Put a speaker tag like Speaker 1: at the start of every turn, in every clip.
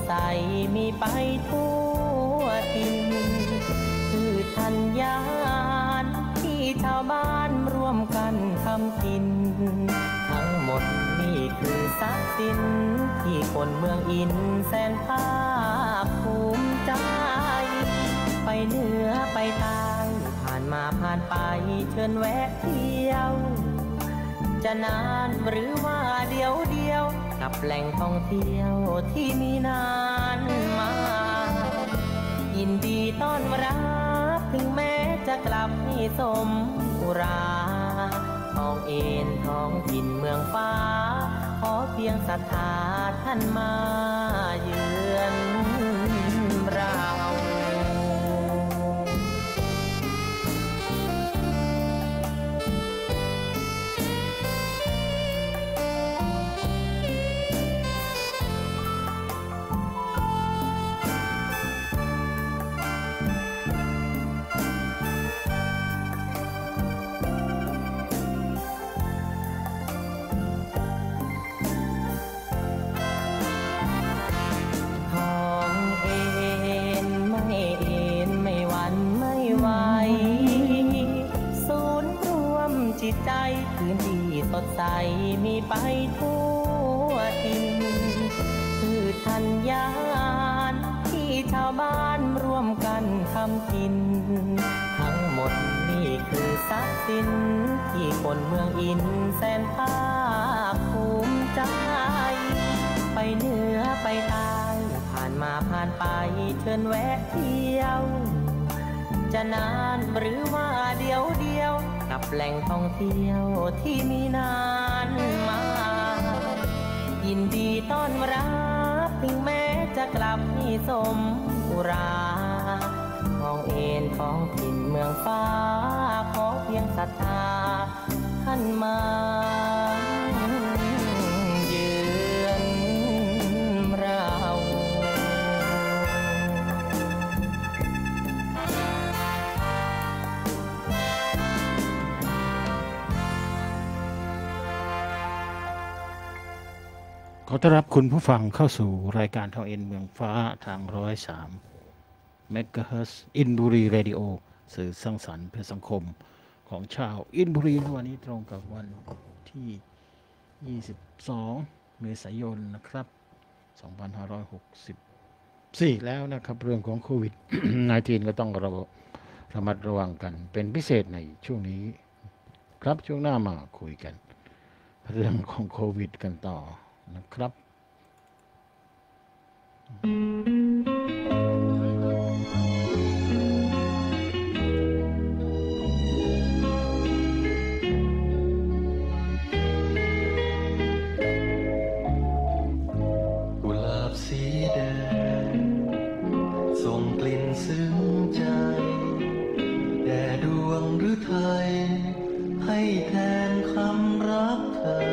Speaker 1: ใสมีไปทั่วถิ่นคือธัญญาณที่ชาวบ้านร่วมกันทำกินทั้งหมดนี่คือทรัพย์สินที่คนเมืองอินแสนภาคภูมิใจไปเหนือไปใต้ผ่านมาผ่านไปเชิญแวะเที่ยวจะนานหรือว่าเดียวกับแหล่งท่องเที่ยวที่มีนานมายินดีต้อนรับถึงแม้จะกลับให้สมอุราท้องเอ็นท้องถิ่นเมืองฟ้าขอเพียงศรัทธาท่านมาเยือนเราจิตใจพื้นที่สดใสมีไปทั่วถิ่นคือธัญญาณที่ชาวบ้านร่วมกันทำกินทั้งหมดนี่คือทรัพย์สินที่คนเมืองอินแสนภาคภูมิใจไปเหนือไปใต้ผ่านมาผ่านไปเชิญแวะเที่ยวจะนานหรือว่าเดียวกับแหล่งท่องเที่ยวที่มีนานมายินดีต้อนรับถึงแม้จะกลับให้สมอุราท้องเอ็นท้องถิ่นเมืองฟ้าขอเพียงศรัทธาท่านมาเยือนเรา
Speaker 2: ขอต้อนรับคุณผู้ฟังเข้าสู่รายการทองเอ็นเมืองฟ้าทาง103 เมกะเฮิรตซ์อินบุรีเรดิโอสื่อสร้างสรรค์เพื่อสังคมของชาวอินบุรีวันนี้ตรงกับวันที่ 22 เมษายนนะครับ 2564 แล้วนะครับเรื่องของโควิด -19 ก็ต้องระมัดระวังกันเป็นพิเศษในช่วงนี้ครับช่วงหน้ามาคุยกันเรื่องของโควิดกันต่อนะครับ
Speaker 3: กุหลาบสีแดงส่งกลิ่นซึ้งใจแด่ดวงฤทัยให้แทนคำรักเธอ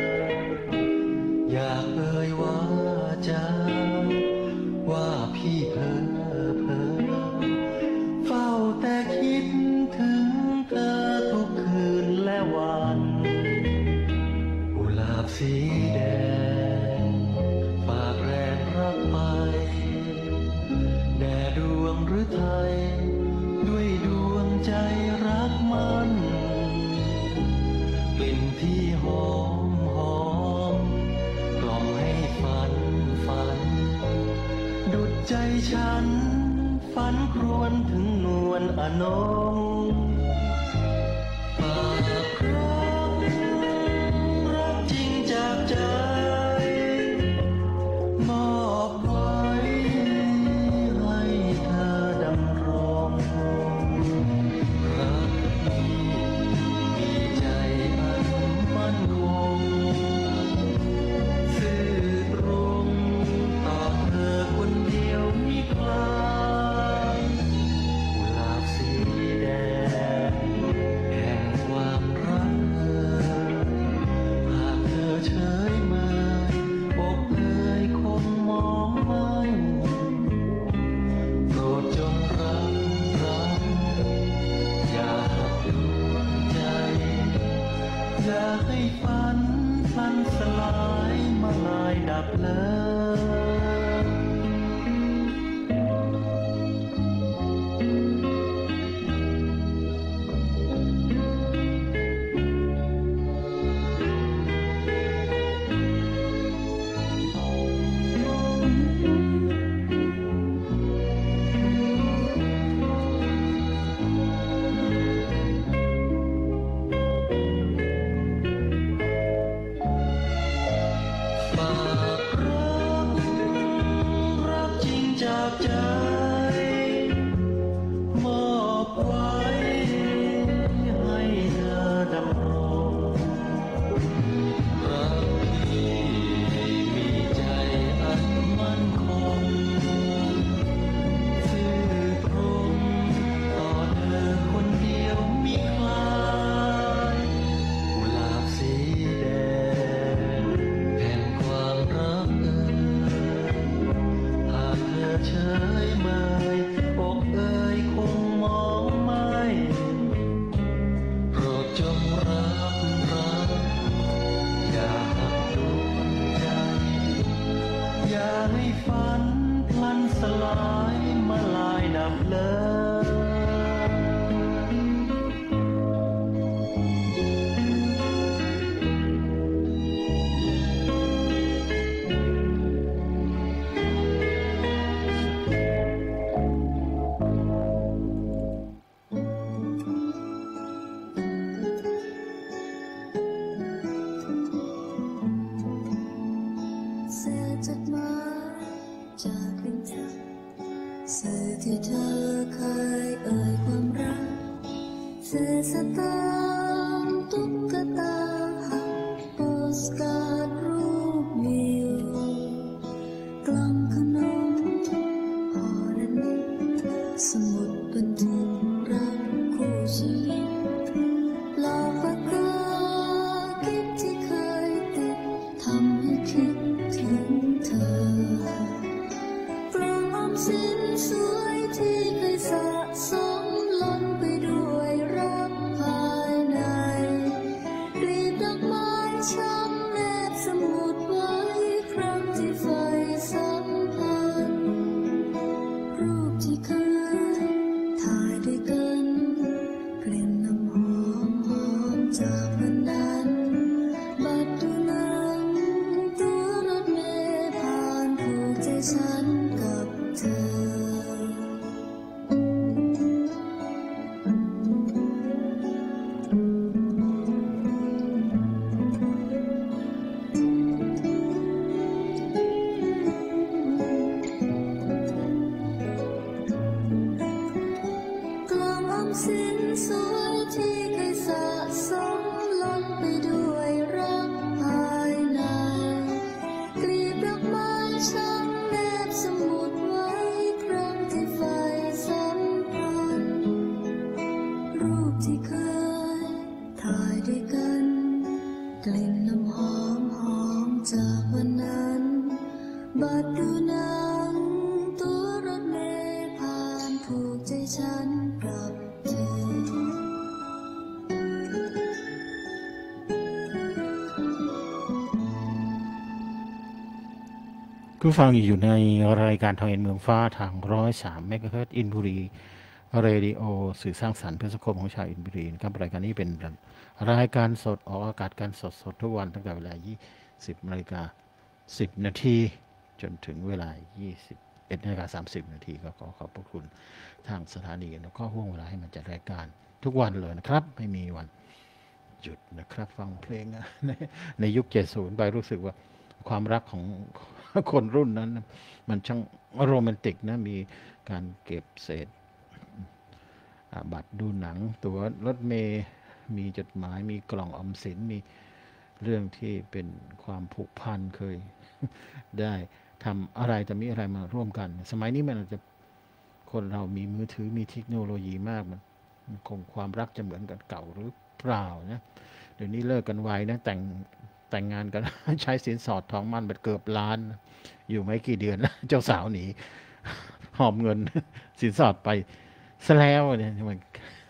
Speaker 3: อยากเอ่ยว่าจะว่าพี่เพ้อเฝ้าแต่คิดถึงเธอทุกคืนและวันกุหลาบสีแดงฝากแรงรักไปแด่ดวงฤทัยด้วยดวงใจรักมันกลิ่นที่หอมกล่อมให้ฝันดุจใจฉันฝันครวญถึงนวลอนงฝากรักจริงจากใจมอบไว้ให้เธอดำรงรักนี้มีใจอันมั่นคงซื่อตรงต่อเธอคนเดียวมิคลายกุหลาบสีแดงแห่งความรักหากเธอเฉยเมยอกเอ่ยคงมองไม่โปรดจงรักอย่าหักดวงใจอย่าให้ฝันพลันสลายมาลายดับเลย
Speaker 4: ที่เธอเคยเอ่ยความรักเศษสตางค์ตุ๊กตาหักโปสการ์ดรูปวิวกล่องขนมห่อและนิดสมุดบันทึกรักคู่ชีวิตหลอกปากกากิ๊บที่เคยติดทำให้คิดถึงเธอกล่องออมสินสวยที่เคยสะสมล้นไปด้วยรักภายในกลีบดอกไม้ช้ำแนบสมุดไว้ครั้งที่ไฟสัมพันธ์รูปที่เคยถ่ายด้วยกันกลิ่นน้ำหอมหอมจากวันนั้นบัดดูหนังตัวรถเมล์ผ่านผูกใจฉันกับเธอสินสวยที่เคยสะสมล้นไปด้วยรักภายในกลีบดอกไม้ช้ำแนบสมุดไว้ครั้งที่ไฟสัมพันธ์รูปที่เคยถ่ายด้วยกันกลิ่นน้ำหอมหอมจากวันนั้นบัดดูหนังตัวรถเมล์ผ่านผูกใจฉันกับ
Speaker 2: คุณฟังอยู่ในรายการทางเอ็นเมืองฟ้าทาง103 เมกะเฮิรตซ์อินบุรีเรดิโอสื่อสร้างสรรค์เพื่อสังคมของชาวอินบุรีนะครับรายการนี้เป็นรายการสดออกอากาศกันสดทุกวันตั้งแต่เวลา 20:10 นาทีจนถึงเวลา 21:30 นาทีก็ขอขอบพระคุณทางสถานีแล้วก็ห่วงเวลาให้มันจัดรายการทุกวันเลยนะครับไม่มีวันหยุดนะครับฟังเพลงในยุค 70 ไปรู้สึกว่าความรักของคนรุ่นนั้นมันช่างโรแมนติกนะมีการเก็บเศษบัตรดูหนังตั๋วรถเมล์มีจดหมายมีกล่องออมสินมีเรื่องที่เป็นความผูกพันเคยได้ทำอะไรแต่มีอะไรมาร่วมกันสมัยนี้มันอาจจะคนเรามีมือถือมีเทคโนโลยีมากมันคงความรักจะเหมือนกันเก่าหรือเปล่านะเดี๋ยวนี้เลิกกันไวนะแต่งงานกัน ใช้สินสอดทองมั่นไปเกือบล้านอยู่ไม่กี่เดือนแล้วเจ้าสาวหนีหอบเงินสินสอดไปซะแล้วเนี่ยมัน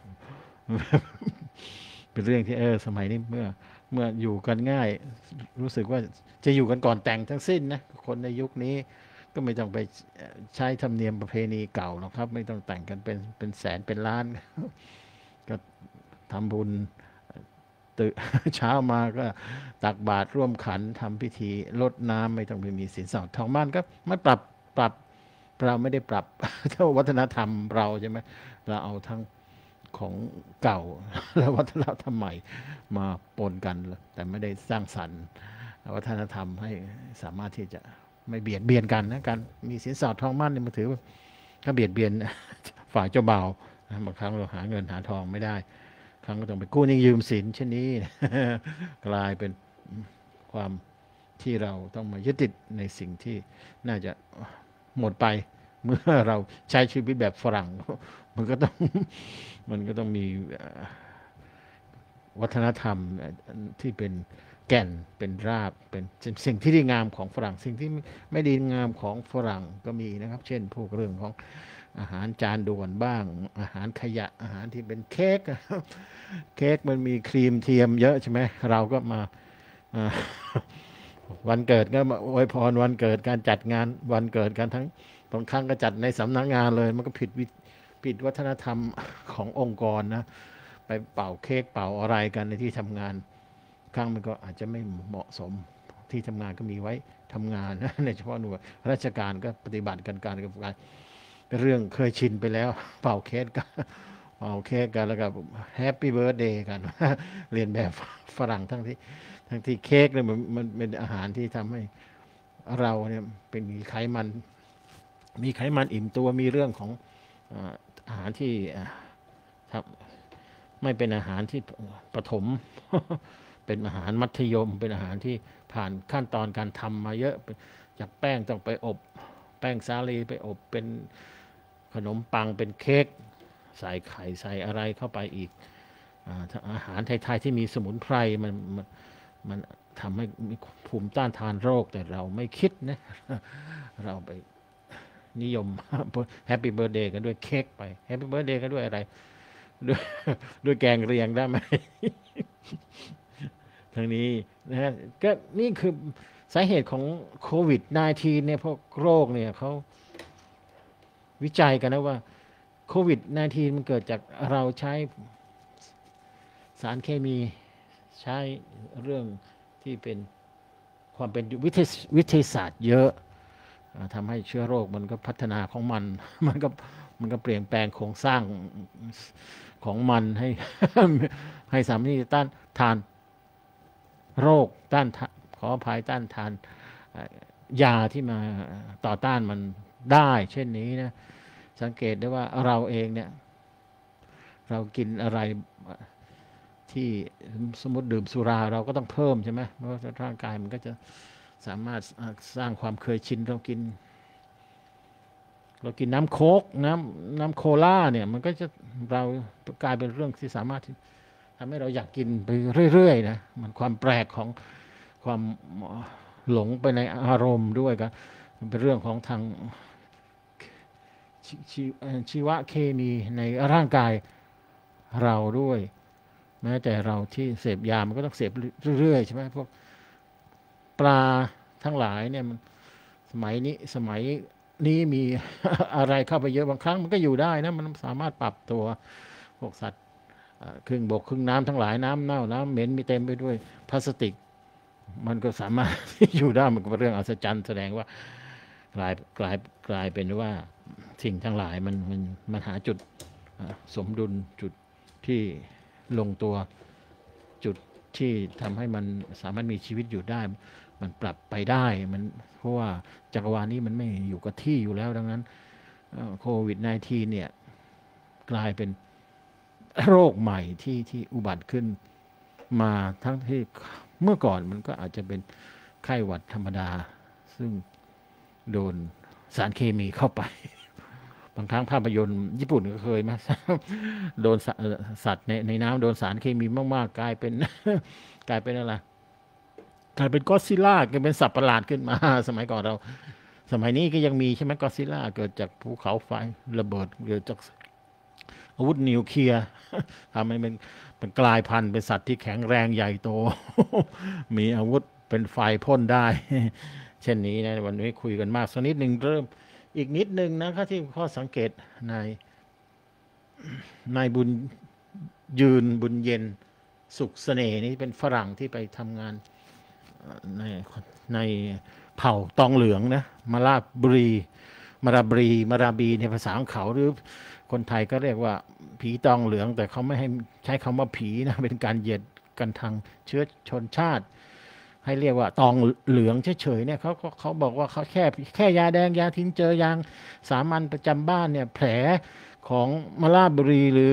Speaker 2: เป็นเรื่องที่สมัยนี้เมื่ออยู่กันง่ายรู้สึกว่าจะอยู่กันก่อนแต่งทั้งสิ้นนะคนในยุคนี้ก็ไม่ต้องไปใช้ธรรมเนียมประเพณีเก่าหรอกครับไม่ต้องแต่งกันเป็นแสนเป็นล้านก็ทำบุญตื่นเช้ามาก็ตักบาตรร่วมขันทำพิธีรดน้ำไม่ต้องไปมีสินสอดทองมั่นก็ไม่ปรับเราไม่ได้ปรับเท่าวัฒนธรรมเราใช่ไหมเราเอาทั้งของเก่าและวัฒนธรรมใหม่มาปนกันแต่ไม่ได้สร้างสรรค์วัฒนธรรมให้สามารถที่จะไม่เบียดเบียนกันนะการมีสินสอดทองมั่นเนี่ยมันถือว่าก็เบียดเบียนฝ่ายเจ้าบ่าวบางครั้งเราหาเงินหาทองไม่ได้ครั้งก็ต้องไปกู้หนี้ยืมสินเช่นนี้กลายเป็นความที่เราต้องมายึดติดในสิ่งที่น่าจะหมดไปเมื่อเราใช้ชีวิตแบบฝรั่งมันก็ต้องมีวัฒนธรรมที่เป็นแก่นเป็นรากเป็นสิ่งที่ดีงามของฝรั่งสิ่งที่ไม่ดีงามของฝรั่งก็มีนะครับเช่นพวกเรื่องของอาหารจานด่วนบ้างอาหารขยะอาหารที่เป็นเค้กมันมีครีมเทียมเยอะใช่ไหมเราก็มาวันเกิดก็มาอวยพรวันเกิดการจัดงานวันเกิดกันทั้งบางครั้งก็จัดในสำนักงานเลยมันก็ผิดวัฒนธรรมขององค์กรนะไปเป่าเค้กเป่าอะไรกันในที่ทำงานครั้งมันก็อาจจะไม่เหมาะสมที่ทำงานก็มีไว้ทำงานนะในเฉพาะหน่วยราชการก็ปฏิบัติการเป็นเรื่องเคยชินไปแล้วเป่าเค้กกันแล้วก็แฮปปี้เบิร์ธเดย์กันเรียนแบบฝรั่งทั้งที่เค้กเนี่ยมันเป็นอาหารที่ทำให้เราเนี่ยเป็นมีไขมันอิ่มตัวมีเรื่องของอาหารที่ไม่เป็นอาหารที่ประถม เป็นอาหารมัธยมเป็นอาหารที่ผ่านขั้นตอนการทำมาเยอะจากแป้งต้องไปอบแป้งสาลีไปอบเป็นขนมปังเป็นเค้กใส่ไข่ใส่อะไรเข้าไปอีกอาหารไทยๆที่มีสมุนไพรมันทำให้มีภูมิต้านทานโรคแต่เราไม่คิดนะเราไปนิยมแฮปปี้เบิร์ธเดย์กันด้วยเค้กไปแฮปปี้เบิร์ธเดย์กันด้วยอะไรด้วยแกงเรียงได้ไหม ทั้งนี้นะฮะก็นี่คือสาเหตุของโควิด -19 เนี่ยพวกโรคเนี่ยเขาวิจัยกันนะว่าโควิด -19 มันเกิดจากเราใช้สารเคมีใช้เรื่องที่เป็นความเป็นวิทยาศาสตร์เยอะทำให้เชื้อโรคมันก็พัฒนาของมัน มันก็เปลี่ยนแปลงโครงสร้างของมันให้ ให้สามารถที่จะต้านทานโรคขออภัยต้านทานยาที่มาต่อต้านมันได้เช่นนี้นะสังเกตได้ว่าเราเองเนี่ยเรากินอะไรที่สมมติดื่มสุราเราก็ต้องเพิ่มใช่ไหมเพราะว่าร่างกายมันก็จะสามารถสร้างความเคยชินเรากินน้ำโค้กน้ำโคลาเนี่ยมันก็จะเรากลายเป็นเรื่องที่สามารถทำให้เราอยากกินไปเรื่อยๆนะมันความแปลกของความหลงไปในอารมณ์ด้วยกันเป็นเรื่องของทางชีวเคมีในร่างกายเราด้วยแม้แต่เราที่เสพยามันก็ต้องเสพเรื่อยๆใช่ไหมพวกปลาทั้งหลายเนี่ยมันสมัยนี้มี อะไรเข้าไปเยอะบางครั้งมันก็อยู่ได้นะมันสามารถปรับตัวพวกสัตว์ครึ่งบกครึ่งน้ำทั้งหลายน้ำเน่าน้ำเหม็นมีเต็มไปด้วยพลาสติกมันก็สามารถ อยู่ได้มันก็เป็นเรื่องอัศจรรย์แสดงว่ากลายเป็นว่าสิ่งทั้งหลายมันหาจุดสมดุลจุดที่ลงตัวจุดที่ทำให้มันสามารถมีชีวิตอยู่ได้มันปรับไปได้มันเพราะว่าจักรวาลนี้มันไม่อยู่กับที่อยู่แล้วดังนั้นโควิด -19 เนี่ยกลายเป็นโรคใหม่ที่อุบัติขึ้นมาทั้งที่เมื่อก่อนมันก็อาจจะเป็นไข้หวัดธรรมดาซึ่งโดนสารเคมีเข้าไปบางครั้งภาพยนตร์ญี่ปุ่นก็เคยมา โดนสัตว์ในน้ำโดนสารเคมีมากๆกลายเป็น อะไรกลายเป็นก็อดซิลล่ากลายเป็นสัตว์ประหลาดขึ้นมา สมัยก่อนเราสมัยนี้ก็ยังมีใช่ไหมก็อดซิลล่าเกิดจากภูเขาไฟระเบิดเกิดจากอาวุธนิวเคลียร์ ทำให้มันกลายพันธุ์เป็นสัตว์ที่แข็งแรงใหญ่โต มีอาวุธเป็นไฟพ่นได้ เช่นนี้นะวันนี้คุยกันมากสักนิดหนึ่งเริ่มอีกนิดหนึ่งนะครับที่ข้อสังเกตนายบุญเย็นสุขเสน่ห์นี่เป็นฝรั่งที่ไปทำงานในเผ่าตองเหลืองนะมาราบีในภาษาของเขาหรือคนไทยก็เรียกว่าผีตองเหลืองแต่เขาไม่ให้ใช้คำว่าผีนะเป็นการเหยียดกันทางเชื้อชนชาติให้เรียกว่าตองเหลืองเฉยๆเนี่ยเขาบอกว่าเขาแค่ยาแดงยาทิ้งเจอยางสามัญประจำบ้านเนี่ยแผลของมาราบุรีหรือ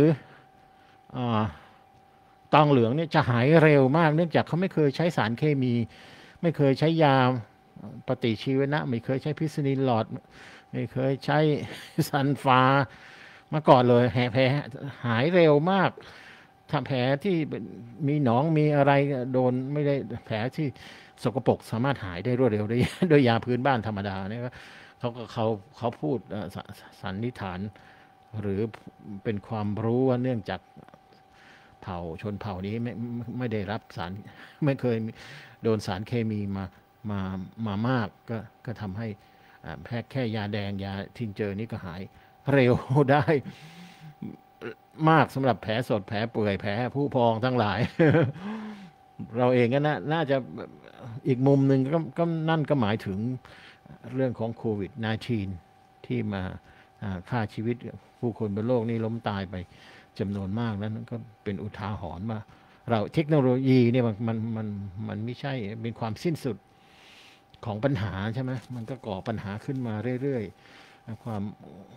Speaker 2: ตองเหลืองเนี่ยจะหายเร็วมากเนื่องจากเขาไม่เคยใช้สารเคมีไม่เคยใช้ยาปฏิชีวนะไม่เคยใช้พิษณีหลอดไม่เคยใช้ซันฟามาก่อนเลยแผลหายเร็วมากถ้าแผลที่มีหนองมีอะไรโดนไม่ได้แผลที่สกปรกสามารถหายได้รวดเร็วได้ด้วยยาพื้นบ้านธรรมดาเนี่ยเขาพูดสันนิษฐานหรือเป็นความรู้ว่าเนื่องจากชนเผ่านี้ไม่ได้รับสารไม่เคยโดนสารเคมีมามากก็ทำให้แค่ยาแดงยาทิ้งเจอนี้ก็หายเร็วได้มากสำหรับแผลสดแผลเปื่อยแผลผู้พองทั้งหลาย เราเองก็น่าจะอีกมุมหนึ่งก็นั่นก็หมายถึงเรื่องของโควิด -19 ที่มาฆ่าชีวิตผู้คนบนโลกนี้ล้มตายไปจำนวนมากนั้นก็เป็นอุทาหรณ์ว่าเราเทคโนโลยีเนี่ยมันไม่ใช่เป็นความสิ้นสุดของปัญหาใช่ไหมมันก็ก่อปัญหาขึ้นมาเรื่อยๆความ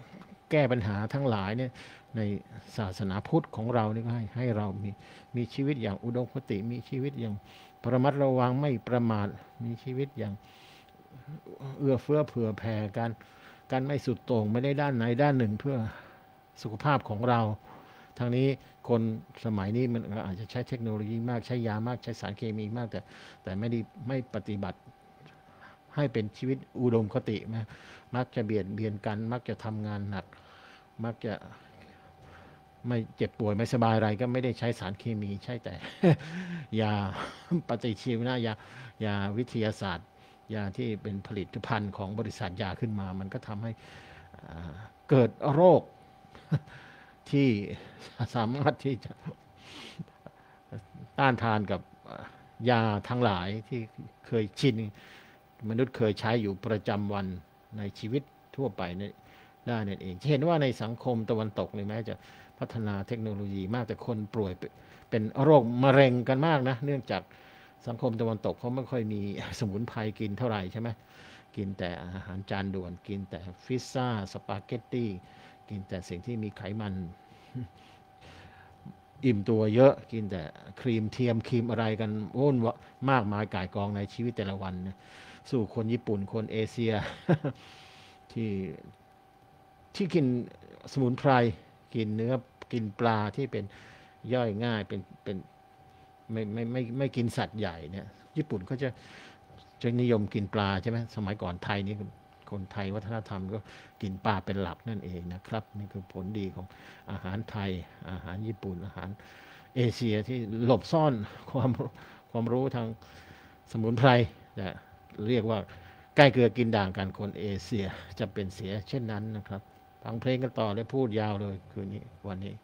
Speaker 2: แก้ปัญหาทั้งหลายเนี่ยในศาสนาพุทธของเรานี่ก็ให้เรามีชีวิตอย่างอุดมคติมีชีวิตอย่างระมัดระวังไม่ประมาทมีชีวิตอย่างเอื้อเฟื้อเผื่อแผ่การไม่สุดโต่งไม่ได้ด้านไหนด้านหนึ่งเพื่อสุขภาพของเราทางนี้คนสมัยนี้มันอาจจะใช้เทคโนโลยีมากใช้ยามากใช้สารเคมีมากแต่ไม่ปฏิบัติให้เป็นชีวิตอุดมคติมักจะเบียดเบียนกันมักจะทำงานหนักมักจะไม่เจ็บป่วยไม่สบายอะไรก็ไม่ได้ใช้สารเคมีใช่แต่ ยาปฏิชีวนะยาวิทยาศาสตร์ยาที่เป็นผลิตภัณฑ์ของบริษัทยาขึ้นมามันก็ทำให้เกิดโรค ที่สามารถที่จะต้านทานกับยาทั้งหลายที่เคยชินมนุษย์เคยใช้อยู่ประจำวันในชีวิตทั่วไปได้นั่นเองเห็นว่าในสังคมตะวันตกเลยแม้จะพัฒนาเทคโนโลยีมากแต่คนป่วยเป็นโรคมะเร็งกันมากนะเนื่องจากสังคมตะวันตกเขาไม่ค่อยมีสมุนไพรกินเท่าไหร่ใช่ไหมกินแต่อาหารจานด่วนกินแต่พิซซ่าสปาเกตตี้กินแต่สิ่งที่มีไขมันอิ่มตัวเยอะกินแต่ครีมเทียมครีมอะไรกันโอ้นมากมายก่ายกองในชีวิตแต่ละวันนะสู้คนญี่ปุ่นคนเอเชีย ที่กินสมุนไพรกินเนื้อกินปลาที่เป็นย่อยง่ายเป็นไม่กินสัตว์ใหญ่เนี่ยญี่ปุ่นก็จะนิยมกินปลาใช่ไหมสมัยก่อนไทยนี่คนไทยวัฒนธรรมก็กินปลาเป็นหลักนั่นเองนะครับนี่คือผลดีของอาหารไทยอาหารญี่ปุ่นอาหารเอเชียที่หลบซ่อนความรู้ทางสมุนไพรแต่เรียกว่าใกล้เกลือกินด่างกันคนเอเชียจะเป็นเสียเช่นนั้นนะครับฟังเพลงกันต่อเลยพูดยาวเลยคืนนี้วันนี้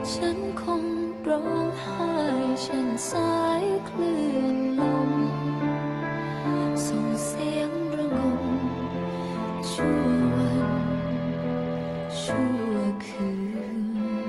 Speaker 4: ฉันคงร้องไห้เช่นสายคลื่นลมส่งเสียงระงมชั่ววันชั่วคืน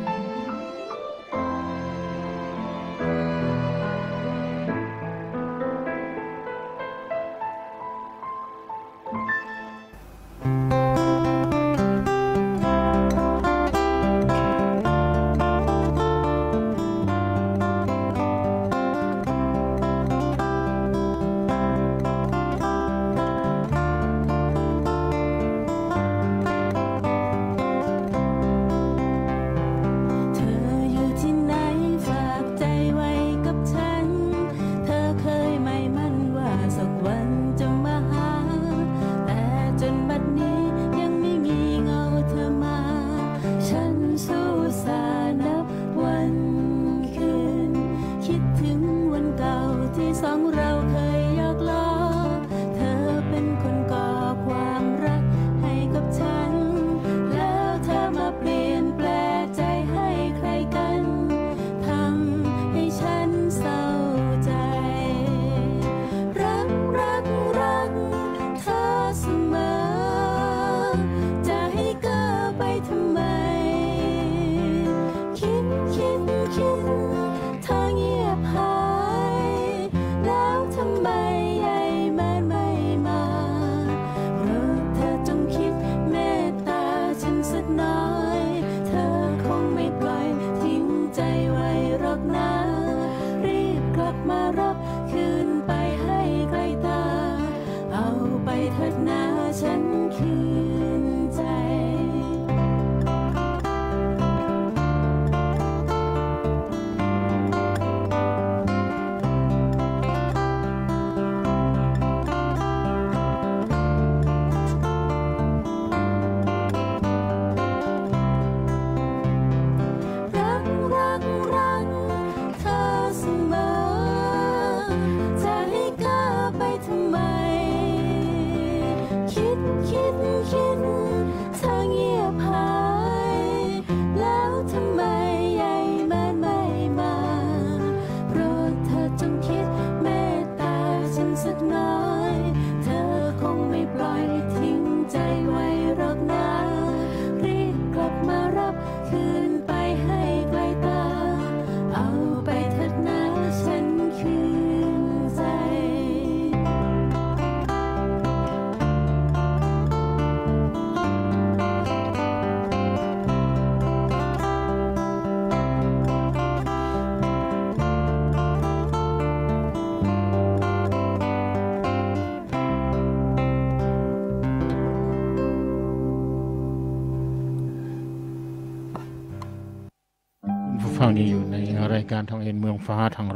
Speaker 2: ฟังอยู่ในรายการทองเอ็นเมืองฟ้าทาง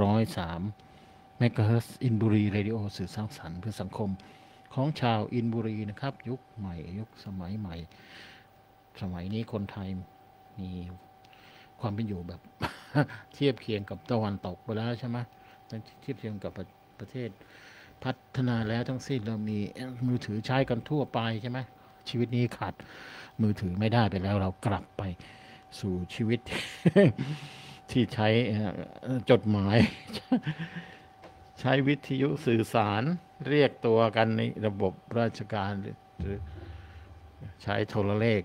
Speaker 2: 103 เมกะเฮิรตซ์อินบุรีเรดิโอสื่อสร้างสรรค์เพื่อสังคมของชาวอินบุรีนะครับยุคใหม่ยุคสมัยใหม่ สมัยนี้คนไทยมีความเป็นอยู่แบบ เทียบเคียงกับตะวันตกไปแล้วใช่ไหมเทียบเคียงกับประเทศพัฒนาแล้วทั้งสิ้นเรามีมือถือใช้กันทั่วไปใช่ไหมชีวิตนี้ขาดมือถือไม่ได้ไปแล้วเรากลับไปสู่ชีวิต ที่ใช้จดหมาย ใช้วิทยุสื่อสารเรียกตัวกันในระบบราชการหรือใช้โทรเลข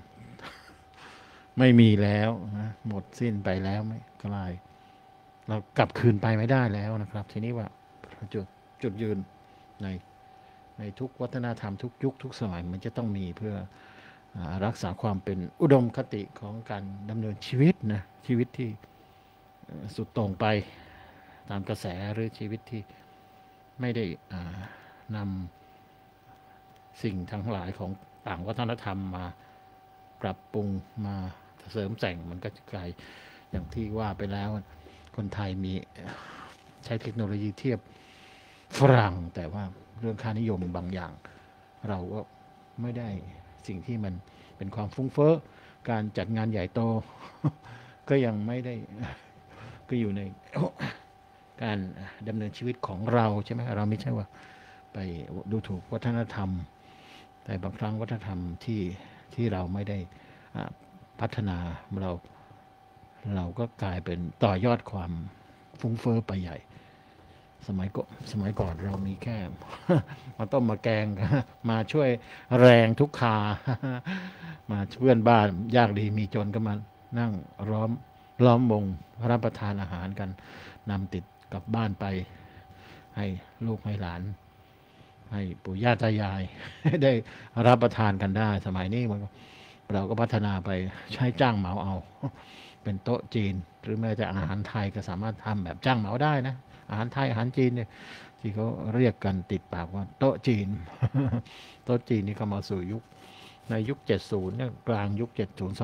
Speaker 2: ไม่มีแล้วนะหมดสิ้นไปแล้วไม่กลายเรากลับคืนไปไม่ได้แล้วนะครับ ทีนี้ว่าจุดยืนในทุกวัฒนธรรมทุกยุคทุกสมัยมันจะต้องมีเพื่อรักษาความเป็นอุดมคติของการดำเนินชีวิตนะชีวิตที่สุดโต่งไปตามกระแสหรือชีวิตที่ไม่ได้นำสิ่งทั้งหลายของต่างวัฒนธรรมมาปรับปรุงมาเสริมแต่งมันก็จะกลายอย่างที่ว่าไปแล้วคนไทยมีใช้เทคโนโลยีเทียบฝรั่งแต่ว่าเรื่องค่านิยมบางอย่างเราก็ไม่ได้สิ่งที่มันเป็นความฟุ้งเฟ้อการจัดงานใหญ่โต ก็ยังไม่ได้ก็อยู่ใน การดำเนินชีวิตของเราใช่ไหมเราไม่ใช่ว่าไปดูถูกวัฒนธรรมแต่บางครั้งวัฒนธรรมที่เราไม่ได้พัฒนาเราก็กลายเป็นต่อยอดความฟุ้งเฟ้อไปใหญ่ สมัยก่อนเรามีแค่ มาต้มมาแกง มาช่วยแรงทุกคา มาเพื่อนบ้านยากดีมีจนก็มานั่งล้อมวงรับประทานอาหารกันนำติดกลับบ้านไปให้ลูกให้หลาน ให้ปู่ย่าตายาย ได้รับประทานกันได้ สมัยนี้เราก็พัฒนาไปใช้จ้างเหมาเอา เป็นโต๊ะจีน หรือแม้แต่อาหารไทยก็สามารถทำแบบจ้างเหมาได้นะ อาหารไทยอาหารจีนเนี่ยที่เขาเรียกกันติดปากว่าโต๊ะจีน โต๊ะจีนนี่ก็มาสู่ยุคในยุค 70 เนี่ยกลางยุค 70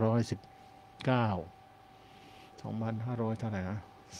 Speaker 2: 2519 2500 เท่าไหร่นะ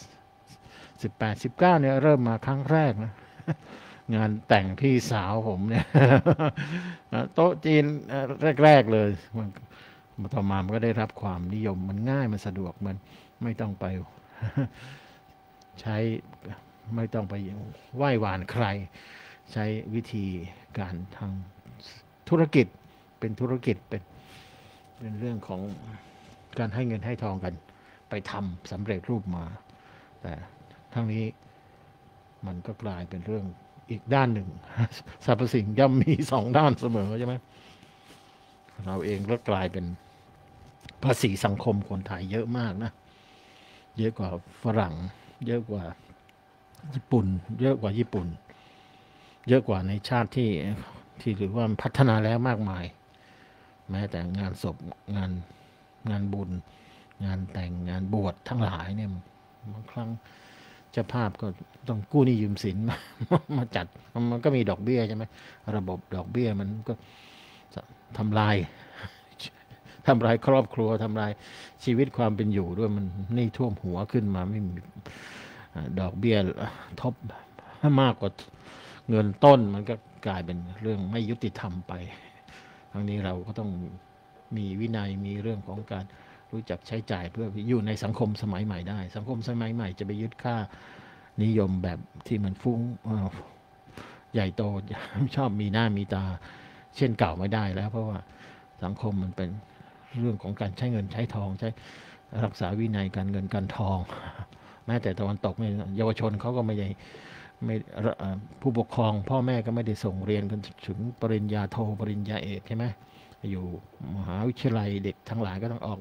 Speaker 2: 18 19 เนี่ยเริ่มมาครั้งแรกนะ งานแต่งพี่สาวผมเนี่ย โต๊ะจีนแรกๆเลยมันต่อมามันก็ได้รับความนิยมมันง่ายมันสะดวกมันไม่ต้องไป ใช้ไม่ต้องไปไหว้หวานใคร ใช้วิธีการทางธุรกิจเป็นธุรกิจเป็นเรื่องของการให้เงินให้ทองกันไปทำสำเร็จรูปมา แต่ทั้งนี้มันก็กลายเป็นเรื่องอีกด้านหนึ่ง สรรพสิ่งย่อมมีสองด้านเสมอใช่ไหมเราเองก็กลายเป็นภาษีสังคมคนไทยเยอะมากนะเยอะกว่าฝรั่งเยอะกว่าญี่ปุ่นเยอะกว่าญี่ปุ่นเยอะกว่าในชาติที่ถือว่าพัฒนาแล้วมากมายแม้แต่งานศพงานบุญงานแต่งงานบวชทั้งหลายเนี่ยบางครั้งเจ้าภาพก็ต้องกู้หนี้ยืมสิน มาจัดมันก็มีดอกเบี้ยใช่ไหมระบบดอกเบี้ยมันก็ทำลายครอบครัวทำลายชีวิตความเป็นอยู่ด้วยมันนี่ท่วมหัวขึ้นมาไม่มีดอกเบี้ยทบมากกว่าเงินต้นมันก็กลายเป็นเรื่องไม่ยุติธรรมไปทั้งนี้เราก็ต้องมีวินัยมีเรื่องของการรู้จักใช้จ่ายเพื่ออยู่ในสังคมสมัยใหม่ได้สังคมสมัยใหม่จะไปยึดค่านิยมแบบที่มันฟุ้งใหญ่โตชอบมีหน้ามีตาเช่นเก่าไม่ได้แล้วเพราะว่าสังคมมันเป็นเรื่องของการใช้เงินใช้ทองใช้รักษาวินัยการเงินการทองแม้แต่ตะวันตกเนี่ยเยาวชนเขาก็ไม่ผู้ปกครองพ่อแม่ก็ไม่ได้ส่งเรียนกันถึงปริญญาโทปริญญาเอกใช่ไหมอยู่มหาวิทยาลัยเด็กทั้งหลายก็ต้องออก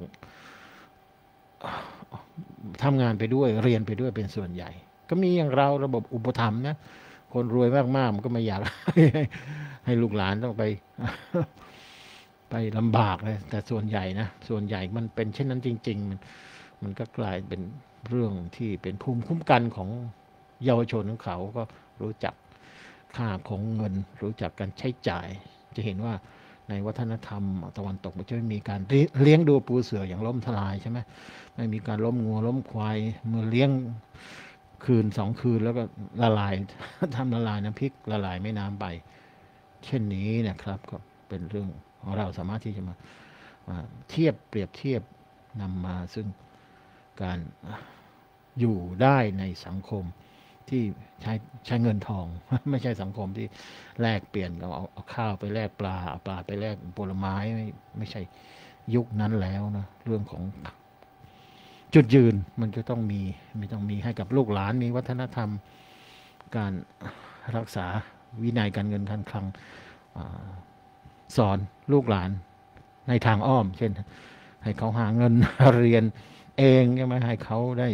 Speaker 2: ทำงานไปด้วยเรียนไปด้วยเป็นส่วนใหญ่ก็มีอย่างเราระบบอุปถัมภ์นะคนรวยมากๆมันก็ไม่อยาก ให้ลูกหลานต้องไปลำบากเลยแต่ส่วนใหญ่นะส่วนใหญ่มันเป็นเช่นนั้นจริงๆมันก็กลายเป็นเรื่องที่เป็นภูมิคุ้มกันของเยาวชนของเขาก็รู้จักค่าของเงินรู้จักการใช้จ่ายจะเห็นว่าในวัฒนธรรมตะวันตกมันจะไม่มีการเลี้ยงดูปูเสืออย่างล้มทลายใช่ไหมไม่มีการล้มงัวล้มควายเมื่อเลี้ยงคืน2 คืนแล้วก็ละลาย ทำละลายน้ำพริกละลายแม่น้ำไปเช่นนี้นะครับก็เป็นเรื่องของเราสามารถที่จะมาเปรียบเทียบนำมาซึ่งการอยู่ได้ในสังคมที่ใช้เงินทอง ไม่ใช่สังคมที่แลกเปลี่ยนเอาข้าวไปแลกปลาเอาปลาไปแลกผลไม้ไม่ใช่ยุคนั้นแล้วนะเรื่องของจุดยืนมันจะต้องมีให้กับลูกหลานมีวัฒนธรรมการรักษาวินัยการเงินการคลังสอนลูกหลานในทางอ้อมเช่นให้เขาหาเงิน เรียนเองใช่ไหมให้เขาได้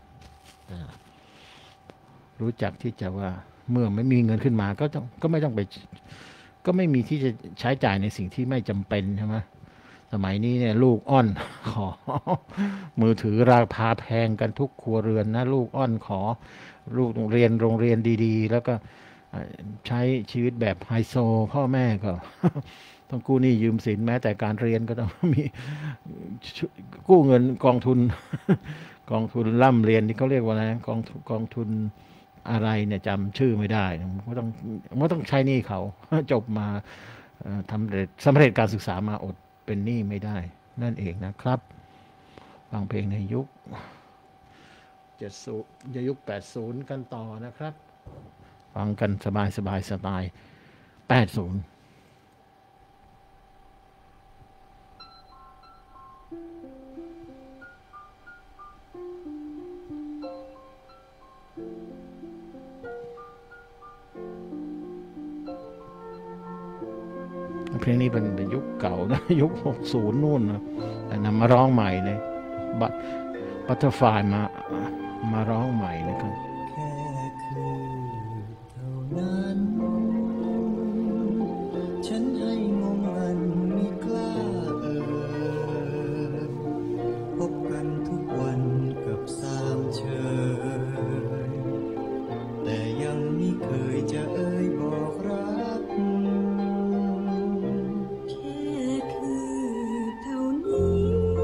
Speaker 2: รู้จักที่จะว่าเมื่อไม่มีเงินขึ้นมาก็ไม่ต้องไปก็ไม่มีที่จะใช้จ่ายในสิ่งที่ไม่จำเป็นใช่ไหมสมัยนี้เนี่ยลูกอ้อนขอ มือถือราคาแพงกันทุกครัวเรือนนะลูกอ้อนขอลูกเรียนโรงเรียนดีๆแล้วก็ใช้ชีวิตแบบไฮโซพ่อแม่ก็ ต้องกู้หนี้ยืมสินแม้แต่การเรียนก็ต้องมีกู้เงินกองทุน กองทุนร่ำเรียนที่เขาเรียกว่าอะไรกองทุนอะไรเนี่ยจำชื่อไม่ได้มันก็ต้องใช้หนี้เขา จบมาสำเร็จการศึกษามาอดเป็นหนี้ไม่ได้นั่นเองนะครับฟังเพลงในยุค70ยุค80กันต่อนะครับฟังกันสบายสไตล์80 ลงนี้เป็นยุคเก่านะ ยุค60นู่นนะแต่นำมาร้องใหม่เลยบัตเตอร์ฟลายมาร้องใหม่นะครับ
Speaker 3: แค่คืนเท่านั้นฉันให้งงงันไม่กล้าพบกันทุกวันกับสามเชยแต่ยังไม่เคยจะเอ่ยบอกรัก
Speaker 4: แค่คือเท่านี้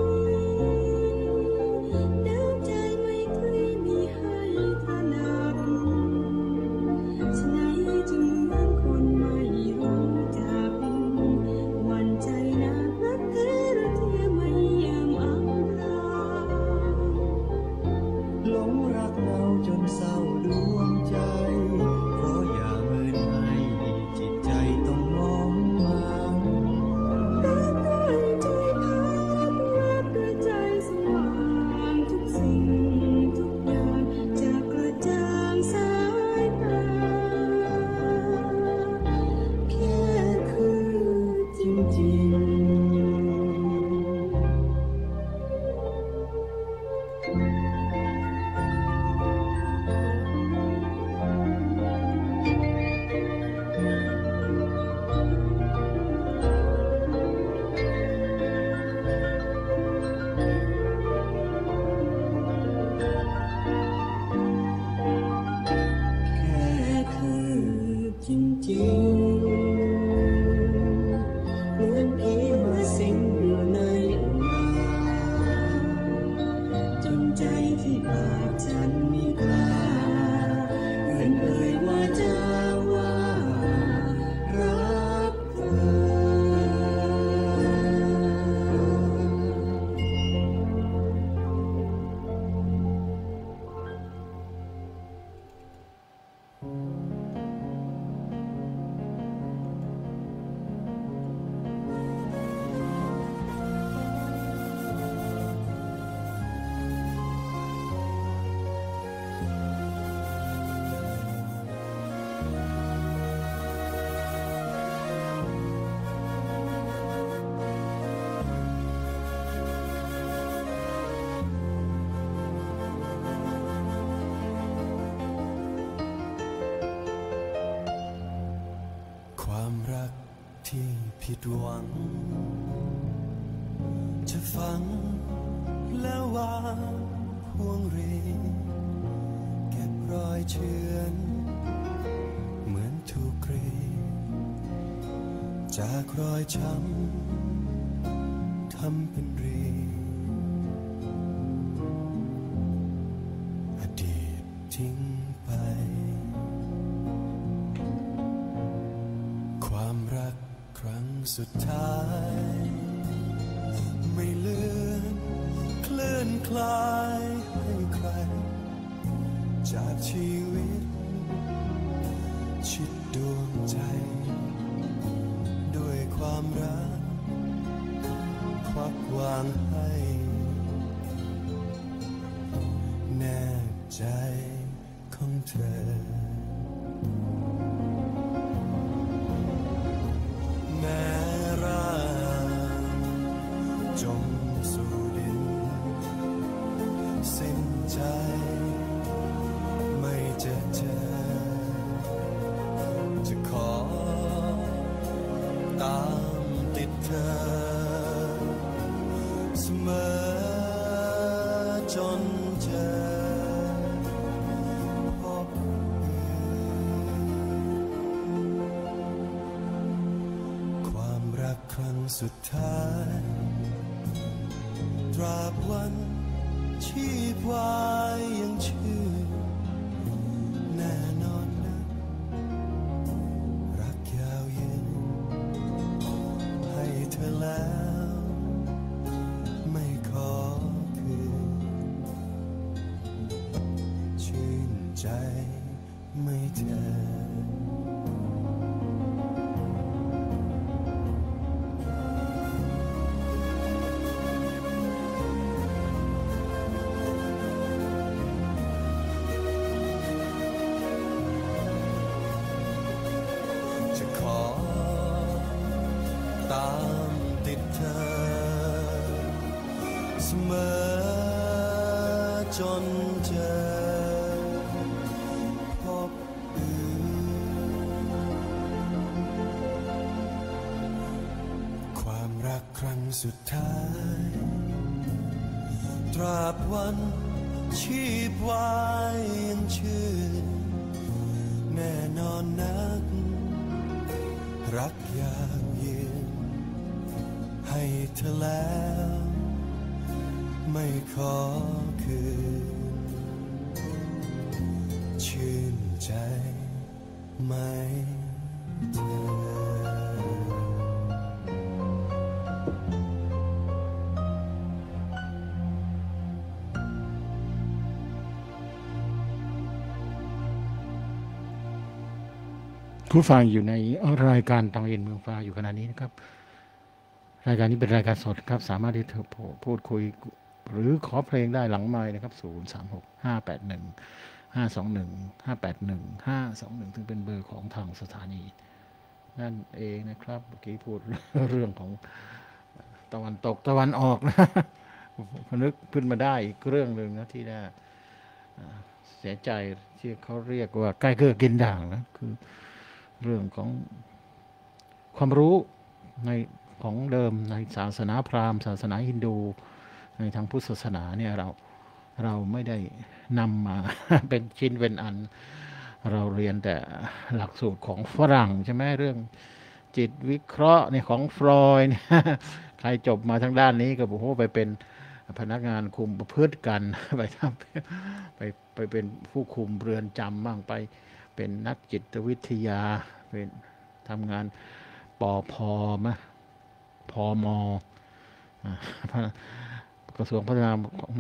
Speaker 4: น้ำใจไม่เคยมีให้ถนัดฉะนั้นจึงเหมือนคนไม่รู้จักหวั่นใจนักรักแท้ระเทียมไม่ยามอำลา
Speaker 3: หลงรักเราจนเศร้าดวงใจขออย่าเมินให้จิตใจต้องมองมัน
Speaker 4: รักด้วยใจพักรักด้วยใจสว่างทุกสิ่งทุกอย่างจะกระจ่างสายตาแค่คือจริงๆแค่คือจริงๆเหมือนผีมาสิงอยู่ในอุราจนใจที่บาดฉันมีกล้าเอ่ยว่าจะว่ารักเธความรักที่ผิดหวังจะฝังแล้ววางพวงเรเก็บรอยเฉือนเหมือนถูกกรีดจากรอยช้ำทำเป็นรีอดีตทิ้งไปความรักครั้งสุดท้ายไม่เลือนเคลื่อนคลายให้ใครจากชีวิตชิดดวงใจด้วยความรักควักวางให้แนบใจของเธอแม้ร่างจมสู่ดินสิ้นใจไม่เจอจะขอตามติดเธอเสมอจนเจอพบความรักครั้งสุดท้ายตราบวันชีพวายยังชื่อแน่นอนนะรักยาวยืนให้เธอแล้วไม่ขอคืนชื่นใจไม่เธอต
Speaker 3: จนเจอพบอื่นความรักครั้งสุดท้ายตราบวันชีพวายยังชื่นแน่นอนนักรักยาวยืนให้เธอแล้วไม่ขอคืนชื่นใจไหมเธอ
Speaker 2: ผู้ฟังอยู่ในรายการทองเอ็นเมืองฟ้าอยู่ขณะนี้นะครับรายการนี้เป็นรายการสดครับสามารถที่จะพูดคุยหรือขอเพลงได้หลังไมค์นะครับ036-581-521-581-521ซึ่งเป็นเบอร์ของทางสถานีนั่นเองนะครับเมื่อกี้พูดเรื่องของตะวันตกตะวันออกนะนึกขึ้นมาได้อีกเรื่องหนึ่งนะที่น่าเสียใจที่เขาเรียกว่าใกล้เกือกินด่างนะคือเรื่องของความรู้ในของเดิมในศาสนาพราหมณ์ศาสนาฮินดูในทางพุทธศาสนาเนี่ยเราไม่ได้นำมา เป็นชิ้นเป็นอันเราเรียนแต่หลักสูตรของฝรั่งใช่ไหมเรื่องจิตวิเคราะห์ในของฟรอยด์ใครจบมาทางด้านนี้ก็บอกว่าไปเป็นพนักงานคุมประพฤติกันไปทำไปเป็นผู้คุมเรือนจำบ้างไปเป็นนักจิตวิทยาเป็นทำงานปพมพมกระทรวงพัฒนา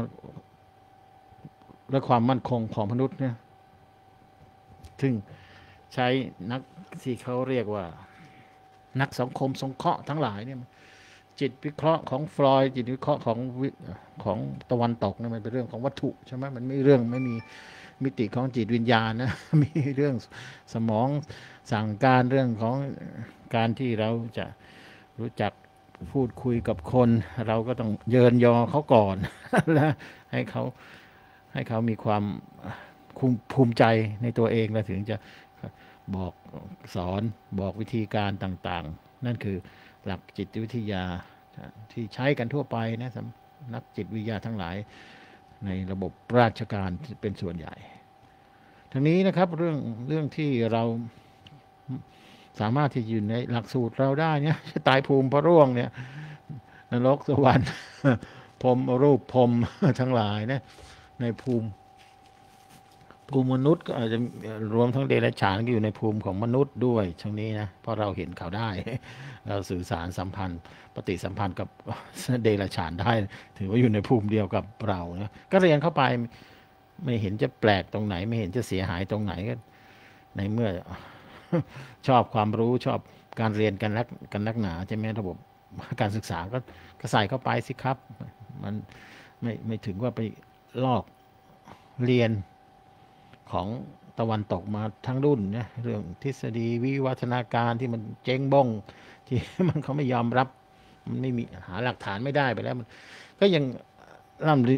Speaker 2: และความมั่นคงของมนุษย์เนี่ยซึ่งใช้นักที่เขาเรียกว่านักสังคมสงเคราะห์ทั้งหลายเนี่ยจิตวิเคราะห์ของฟรอยด์จิตวิเคราะห์ของตะวันตกเนี่ยมันเป็นเรื่องของวัตถุใช่ไหมมันไม่มีมิติของจิตวิญญาณนะมีเรื่องสมองสั่งการเรื่องของการที่เราจะรู้จักพูดคุยกับคนเราก็ต้องเยินยอเขาก่อน แล้วให้เขามีความภูมิใจในตัวเองแล้วถึงจะบอกสอนบอกวิธีการต่างๆนั่นคือหลักจิตวิทยาที่ใช้กันทั่วไปนะสำนักจิตวิทยาทั้งหลายในระบบราชการเป็นส่วนใหญ่ทั้งนี้นะครับเรื่องที่เราสามารถที่อยู่ในหลักสูตรเราได้เนี่ยตายภูมิพระร่วงเนี่ยนรกสวรรค์พรหมรูปพรหมทั้งหลายนะในภูมิมนุษย์ก็อาจจะรวมทั้งเดรัจฉานก็อยู่ในภูมิของมนุษย์ด้วยช่วงนี้นะเพราะเราเห็นเขาได้เราสื่อสารสัมพันธ์ปฏิสัมพันธ์กับเดรัจฉานได้ถือว่าอยู่ในภูมิเดียวกับเรานะก็เรียนเข้าไปไม่เห็นจะแปลกตรงไหนไม่เห็นจะเสียหายตรงไหนก็ในเมื่อชอบความรู้ชอบการเรียนกันนักหนาใช่ไหมระบบการศึกษาก็ใส่เข้าไปสิครับมันไม่ถึงว่าไปลอกเรียนของตะวันตกมาทั้งรุ่นนะเรื่องทฤษฎีวิวัฒนาการที่มันเจ๊งบ้งที่มันเขาไม่ยอมรับมันไม่มีหาหลักฐานไม่ได้ไปแล้วมันก็ยังร่ำ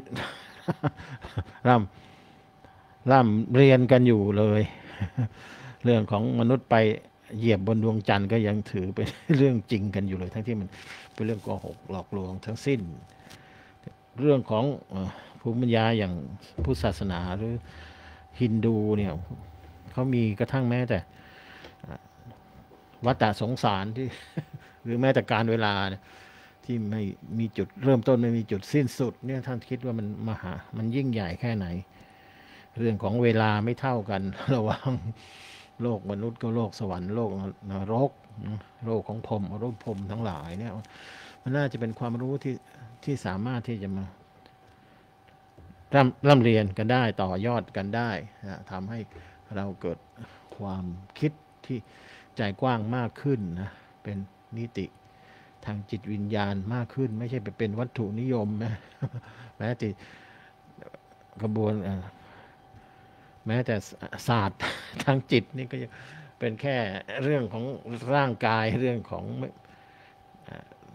Speaker 2: เรียนกันอยู่เลยเรื่องของมนุษย์ไปเหยียบบนดวงจันทร์ก็ยังถือเป็นเรื่องจริงกันอยู่เลยทั้งที่มันเป็นเรื่องโกหกหลอกลวงทั้งสิ้นเรื่องของภูมิปัญญาอย่างพุทธศาสนาหรือฮินดูเนี่ยเขามีกระทั่งแม้แต่วัฏฏะสงสารที่หรือแม้แต่การเวลาที่ไม่มีจุดเริ่มต้นไม่มีจุดสิ้นสุดเนี่ยท่านคิดว่ามันยิ่งใหญ่แค่ไหนเรื่องของเวลาไม่เท่ากันระหว่างโลกมนุษย์กับโลกสวรรค์โลกนรกโลกของพรหมรูปพรหมทั้งหลายเนี่ยมันน่าจะเป็นความรู้ที่สามารถที่จะมาร่ำเรียนกันได้ต่อยอดกันได้นะทำให้เราเกิดความคิดที่ใจกว้างมากขึ้นนะเป็นนิติทางจิตวิญญาณมากขึ้นไม่ใช่ไปเป็นวัตถุนิยมนะแม้แต่กระบวนแม้แต่ศาสตร์ทางจิตนี่ก็เป็นแค่เรื่องของร่างกายเรื่องของ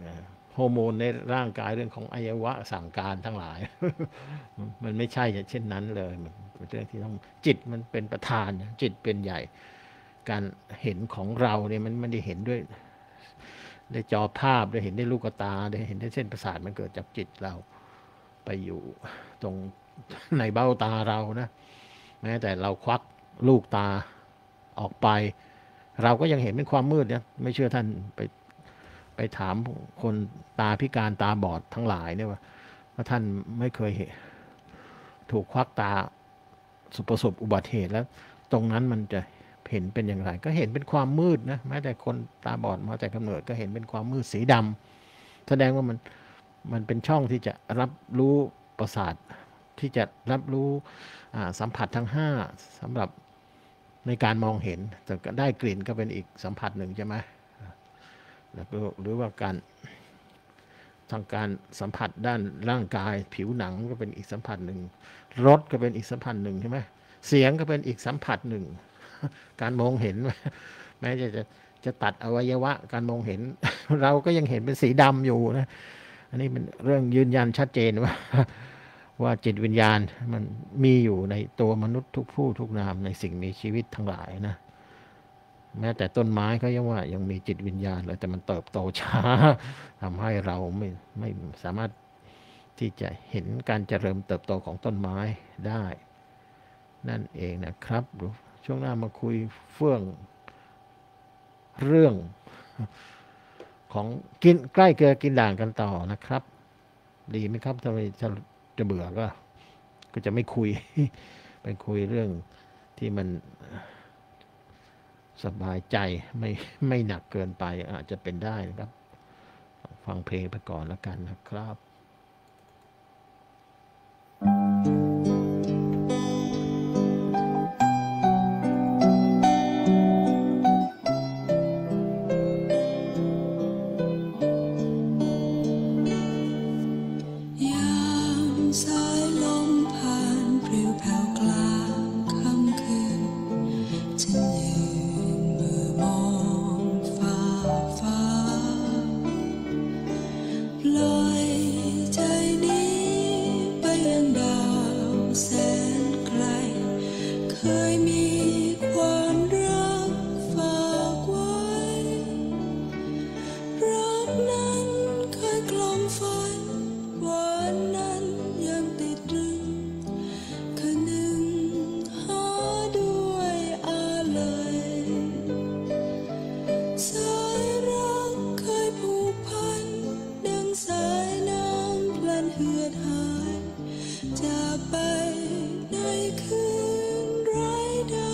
Speaker 2: ฮอร์โมนในร่างกายเรื่องของอวัยวะสั่งการทั้งหลาย มันไม่ใช่เช่นนั้นเลยมันเป็นเรื่องที่ต้องจิตมันเป็นประธานจิตเป็นใหญ่การเห็นของเราเนี่ยมันไม่ได้เห็นด้วยจอภาพได้เห็นได้ลูกตาได้เห็นได้เส้นประสาทมันเกิดจากจิตเราไปอยู่ตรงในเบ้าตาเรานะแม้แต่เราควักลูกตาออกไปเราก็ยังเห็นเป็นความมืดเนี่ยไม่เชื่อท่านไปถามคนตาพิการตาบอดทั้งหลายเนี่ยว่าท่านไม่เคยเห็นถูกควักตาประสบอุบัติเหตุแล้วตรงนั้นมันจะเห็นเป็นอย่างไรก็เห็นเป็นความมืดนะแม้แต่คนตาบอดมาแต่กำเนิดก็เห็นเป็นความมืดสีดำแสดงว่ามันเป็นช่องที่จะรับรู้ประสาทที่จะรับรู้สัมผัสทั้ง5สำหรับในการมองเห็นแต่ได้กลิ่นก็เป็นอีกสัมผัสหนึ่งใช่ไหมหรือว่าการทางการสัมผัสด้านร่างกายผิวหนังก็เป็นอีกสัมผัสหนึ่งรสก็เป็นอีกสัมผัสหนึ่งใช่ไหมเสียงก็เป็นอีกสัมผัสหนึ่งการมองเห็นแม้จะตัดอวัยวะการมองเห็น เราก็ยังเห็นเป็นสีดำอยู่นะอันนี้เป็นเรื่องยืนยันชัดเจนว่าจิตวิญญาณมันมีอยู่ในตัวมนุษย์ทุกผู้ทุกนามในสิ่งมีชีวิตทั้งหลายนะแม้แต่ต้นไม้ก็ยังมีจิตวิญญาณเลยแต่มันเติบโตช้าทำให้เราไม่สามารถที่จะเห็นการเจริญเติบโตของต้นไม้ได้นั่นเองนะครับช่วงหน้ามาคุยเรื่องของกินใกล้เกลือกินด่างกันต่อนะครับดีไหมครับถ้าจะเบื่อก็จะไม่คุย ไปคุยเรื่องที่มันสบายใจไม่หนักเกินไปอาจจะเป็นได้นะครับฟังเพลงไปก่อนแล้วกันนะครับ
Speaker 4: จะไปในคืนไร้ดาว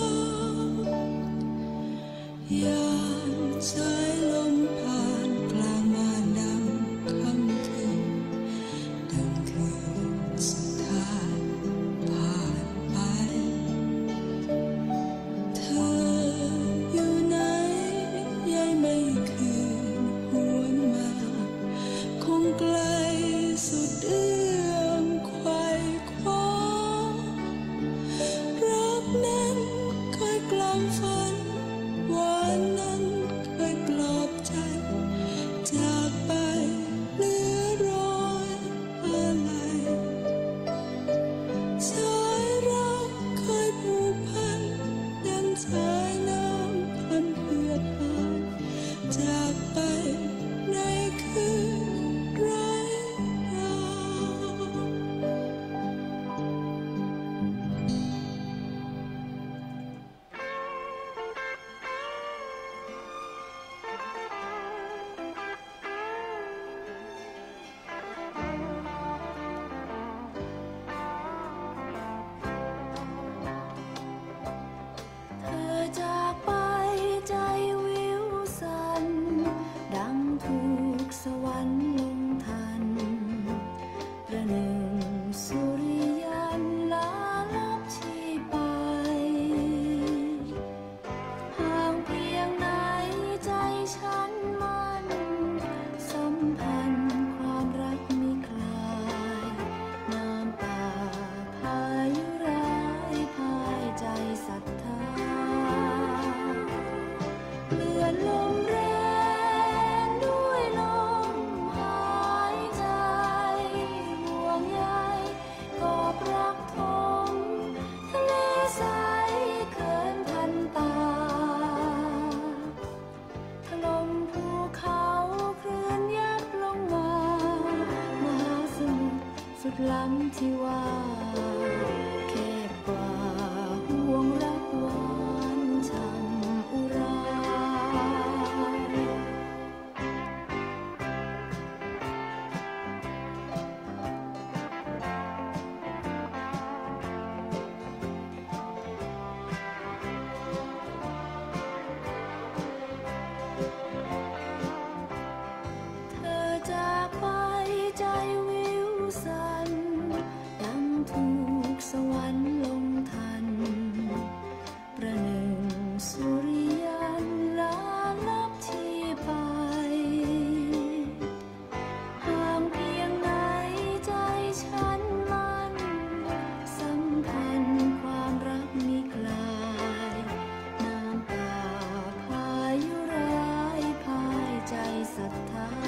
Speaker 4: วรรค์ลงทันประหนึ่งสุริยันลาลับที่ไปห่างเพียงไหนใจฉันมันสัมพันธ์ความรักมิคลายน้ำตาพายุร้ายพายใจศรัทธา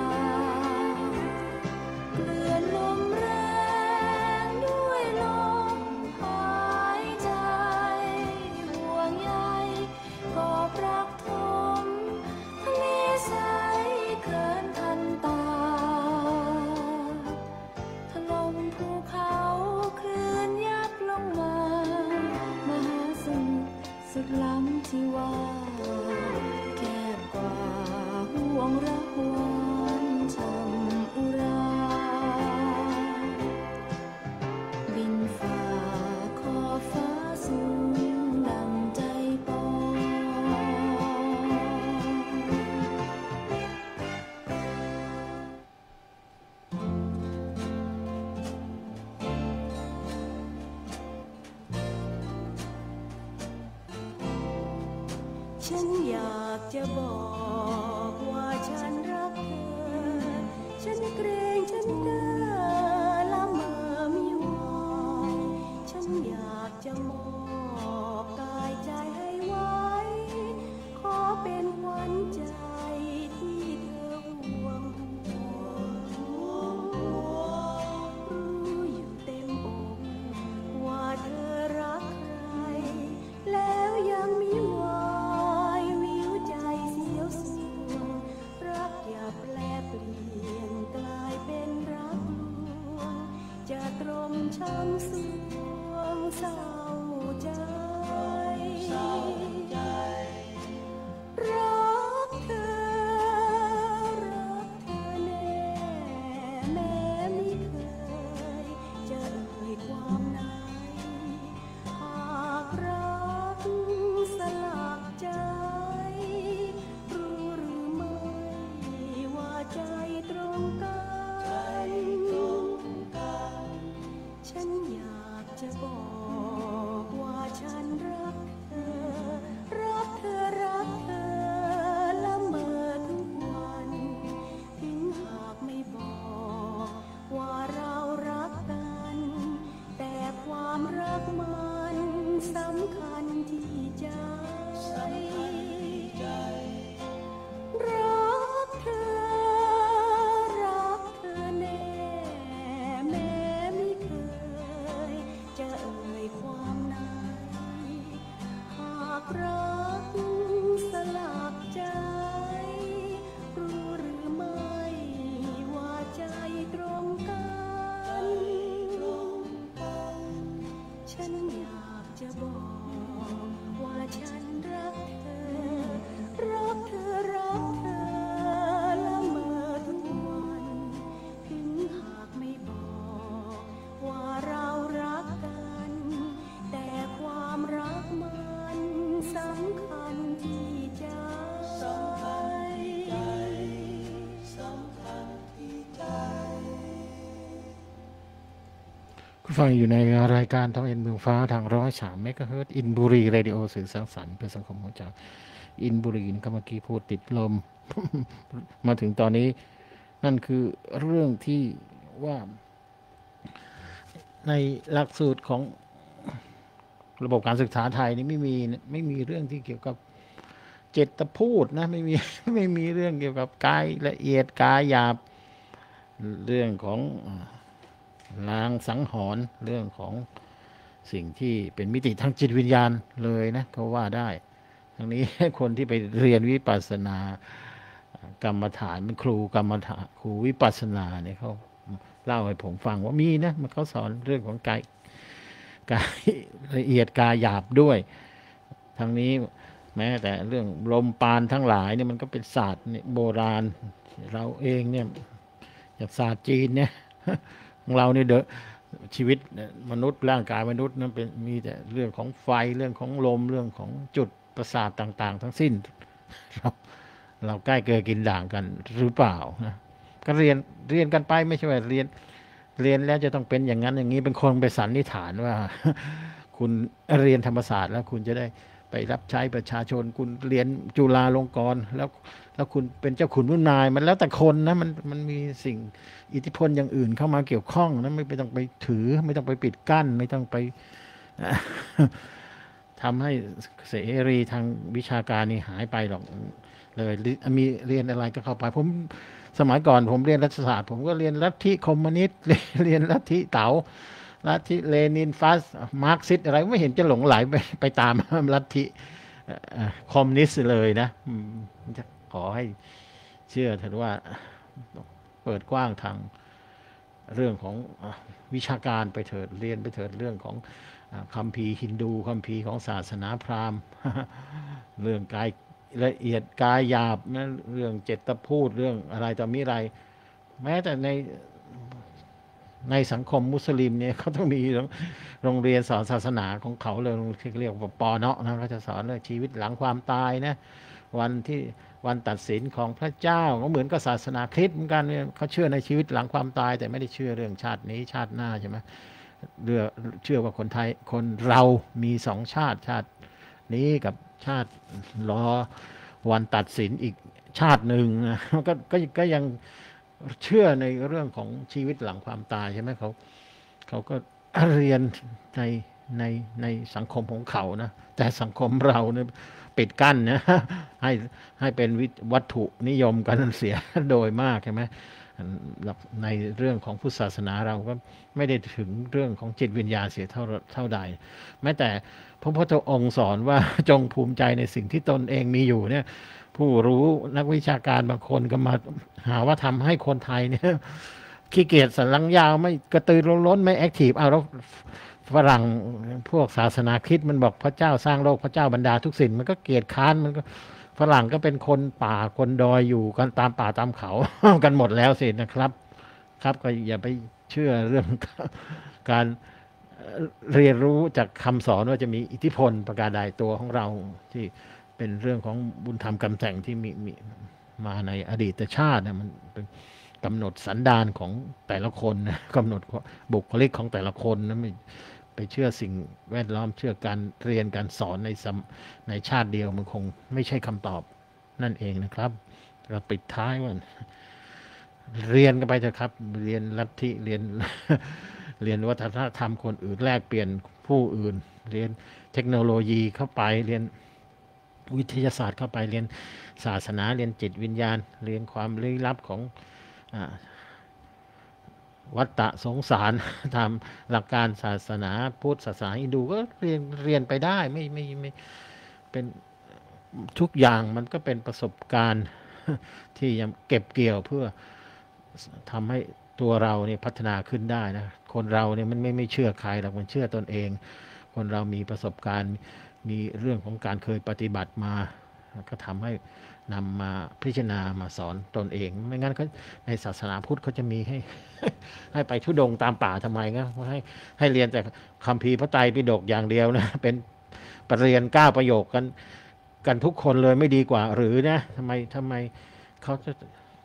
Speaker 4: เกลื่อนลมแรงด้วยลมหายใจห่วงใยกอบรักทมทะเลใสเกินทันตาถล่มภูเขาคลื่นยับลงมามหาสมุทรสุดล้ำที่ว่าแคบกว่าห่วงรักหวานช่ำอุราบินฝ่าขอบฟ้าสูงดังใจปองฉันอยากจะบอกว่าฉันรักเธอฉันเกรงฉันเก้อละเมอมิวอนฉันอยากจะมอบกายใจให้ไว้ขอเป็นขวัญใจที่เธอห่วงรู้อยู่เต็มอกว่าเธอรักใครแล้วยังมีวายวิวใจเสียวสวงรักอย่าแปรเปลี่ยนกลายเป็นรักลวงจะตรมช้ำสวงเศร้าใจรักเธอรักเธอแน่แม้ไม่เคยจะเอ่ยความในหากรักสลักใจรู้หรือไม่ว่าใจตรงกันฉันอยากจะบอกว่าฉันรักเธอรักเธอรักเธอละเมอทุกวันถึงหากไม่บอกว่าเรารักกันแต่ความรักมันสำคัญที่ใจรักเธอรักเธอแน่แม้ไม่เคยจะเอ่ยความในหากรักสลักใจรู้หรือไม่ว่าใจตรงกันฉันอยากจะบอกว่าฉันรักเธอรักเธอรักเธอละเมอทุกวันถึงหากไม่บอกว่าเรารักกันแต่ความรักมันสำคัญที่ใจสำคัญที่ใจ
Speaker 2: คุณฟังอยู่ในรายการทองเอ็นเมืองฟ้าทาง103เมกะเฮิรตซ์อินบุรีเรดิโอสื่อสร้างสรรค์เพื่อสังคมของจากอินบุรีก็เมื่อกี้พูดติดลม มาถึงตอนนี้นั่นคือเรื่องที่ว่าในหลักสูตรของระบบการศึกษาไทยนี่ไม่มีเรื่องที่เกี่ยวกับเจตพูดนะไม่มี ไม่มีเรื่องเกี่ยวกับกายละเอียดกายหยาบเรื่องของลางสังหรณ์เรื่องของสิ่งที่เป็นมิติทางจิตวิญญาณเลยนะเขาว่าได้ทั้งนี้ คนที่ไปเรียนวิปัสสนากรรมฐานเป็นครูกรรมฐานครูวิปัสสนาเนี่ยเขาเล่าให้ผมฟังว่ามีนะมันเขาสอนเรื่องของกายละเอียดกายหยาบด้วยทั้งนี้แม้แต่เรื่องลมปานทั้งหลายเนี่ยมันก็เป็นศาสตร์โบราณเราเองเนี่ยจากศาสตร์จีนเนี่ย ของเราเนี่ยชีวิตมนุษย์ร่างกายมนุษย์นั้นเป็นมีแต่เรื่องของไฟเรื่องของลมเรื่องของจุดประสาทต่างๆทั้งสิ้น เราใกล้เกลือกินด่างกันหรือเปล่านะก็เรียนกันไปไม่ใช่ว่าเรียนเรียนแล้วจะต้องเป็นอย่างนั้นอย่างนี้เป็นคนไปสันนิษฐานว่า คุณเรียนธรรมศาสตร์แล้วคุณจะได้ไปรับใช้ประชาชนคุณเรียนจุฬาลงกรณ์แล้วคุณเป็นเจ้าขุนมุนนายมันแล้วแต่คนนะมันมีสิ่งอิทธิพลอย่างอื่นเข้ามาเกี่ยวข้องนะไม่ต้องไปถือไม่ต้องไปปิดกั้นไม่ต้องไป ทำให้เสรีทางวิชาการนี่หายไปหรอกเลยมีเรียนอะไรก็เข้าไปผมสมัยก่อนผมเรียนรัฐศาสตร์ผมก็เรียนลัทธิคอมมิวนิสต์ เรียนลัทธิเต๋าลัทธิเลนินฟัสมาร์กซิสอะไรไม่เห็นจะหลงไหลไปตาม ลัทธิคอมมิวนิสต์เลยนะขอให้เชื่อเถอะว่าเปิดกว้างทางเรื่องของวิชาการไปเถิดเรียนไปเถิดเรื่องของคัมภีร์ฮินดูคัมภีร์ของศาสนาพราหมณ์ เรื่องกายละเอียดกายหยาบนะเรื่องเจตพูดเรื่องอะไรต่อมีอะไรแม้แต่ในสังคมมุสลิมเนี่ยเขาต้องมีโรงเรียนสอนศาสนาของเขาเลยที่เรียกว่าปอเนาะนะเขาจะสอนเรื่องชีวิตหลังความตายนะวันตัดสินของพระเจ้าก็เหมือนกับศาสนาคริสต์เหมือนกันเขาเชื่อในชีวิตหลังความตายแต่ไม่ได้เชื่อเรื่องชาตินี้ชาติหน้าใช่ไหมเชื่อว่าคนไทยคนเรามีสองชาตินี้กับชาติรอวันตัดสินอีกชาติหนึ่งนะก็ยังเชื่อในเรื่องของชีวิตหลังความตายใช่ไหมเขาก็เรียนในสังคมของเขานะแต่สังคมเราเนี่ยปิดกั้นนะให้เป็นวัตถุนิยมกันเสียโดยมากใช่ไหมในเรื่องของพุทธศาสนาเราก็ไม่ได้ถึงเรื่องของจิตวิญญาณเสียเท่าใดแม้แต่พระพุทธองค์สอนว่าจงภูมิใจในสิ่งที่ตนเองมีอยู่เนี่ยผู้รู้นักวิชาการบางคนก็มาหาว่าทำให้คนไทยเนี่ยขี้เกียจสันหลังยาวไม่กระตือรือร้นไม่แอคทีฟเอาแล้วฝรั่งพวกศาสนาคริสต์มันบอกพระเจ้าสร้างโลกพระเจ้าบรรดาทุกสิ่งมันก็เกียจค้านมันก็ฝรั่งก็เป็นคนป่าคนดอยอยู่กันตามป่าตามเขา กันหมดแล้วสินะครับก็อย่าไปเชื่อเรื่อง การเรียนรู้จากคำสอนว่าจะมีอิทธิพลประการใดตัวของเราที่เป็นเรื่องของบุญธรรมกรรมแต่งที่มีมาในอดีตชาติเนี่ยมันเป็นกำหนดสันดานของแต่ละคนนะกำหนดบุคลิกของแต่ละคนนะไม่ไปเชื่อสิ่งแวดล้อมเชื่อการเรียนการสอนในชาติเดียวมันคงไม่ใช่คำตอบนั่นเองนะครับเราปิดท้ายว่าเรียนกันไปเถอะครับเรียนลัทธิเรียนวัฒนธรรมคนอื่นแลกเปลี่ยนผู้อื่นเรียนเทคโนโลยีเข้าไปเรียนวิทยาศาสตร์เข้าไปเรียนศาสนาเรียนจิตวิญญาณเรียนความลี้ลับของวัฏฏะสงสารตามหลักการศาสนาพุทธศาสนาฮินดูก็เรียนไปได้ไม่เป็นทุกอย่างมันก็เป็นประสบการณ์ที่ยังเก็บเกี่ยวเพื่อทำให้ตัวเราเนี่ยพัฒนาขึ้นได้นะคนเราเนี่ยมันไม่เชื่อใครหรอกมันเชื่อตนเองคนเรามีประสบการณ์มีเรื่องของการเคยปฏิบัติมาก็ทำให้นำมาพิจารณามาสอนตนเองไม่งั้นเขาในศาสนาพุทธเขาจะมีให้ไปทุดงตามป่าทำไมนะให้เรียนแต่คัมภีร์พระไตรปิฎกอย่างเดียวนะเป็นปริญญา9 ประโยคกันทุกคนเลยไม่ดีกว่าหรือนะทำไมเขาจะ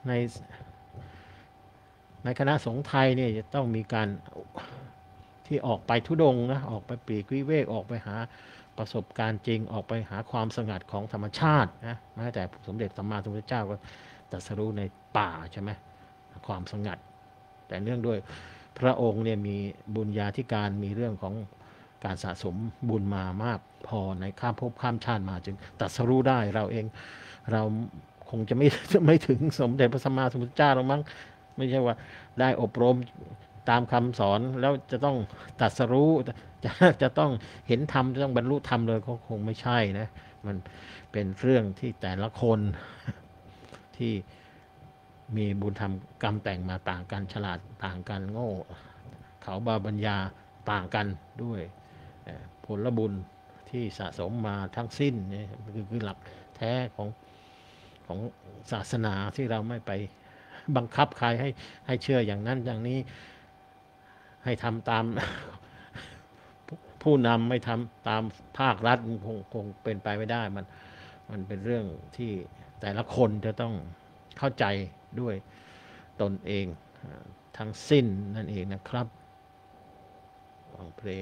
Speaker 2: ในคณะสงฆ์ไทยเนี่ยจะต้องมีการที่ออกไปทุดงนะออกไปปลีกวิเวกออกไปหาประสบการณ์จริงออกไปหาความสงัดของธรรมชาตินะแม้แต่สมเด็จสัมมาสัมพุทธเจ้าก็ตรัสรู้ในป่าใช่ไหมความสงัดแต่เนื่องด้วยพระองค์เนี่ยมีบุญญาธิการมีเรื่องของการสะสมบุญมามากพอในข้ามภพข้ามชาติมาจึงตรัสรู้ได้เราเองเราคงจะไม่ถึงสมเด็จพระสัมมาสัมพุทธเจ้าหรอกมั้งไม่ใช่ว่าได้อบรมตามคำสอนแล้วจะต้องตรัสรู้จะต้องเห็นธรรมจะต้องบรรลุธรรมเลยก็คงไม่ใช่นะมันเป็นเรื่องที่แต่ละคนที่มีบุญธรรมกรรมแต่งมาต่างกันฉลาดต่างกันโง่เขาบาปัญญาต่างกันด้วยผลบุญที่สะสมมาทั้งสิ้นนี่คือหลักแท้ของศาสนาที่เราไม่ไปบังคับใครให้เชื่ออย่างนั้นอย่างนี้ให้ทำตามผู้นำไม่ทำตามภาครัฐคงเป็นไปไม่ได้มันเป็นเรื่องที่แต่ละคนจะต้องเข้าใจด้วยตนเองททั้งสิ้นนั่นเองนะครับฟังเพลง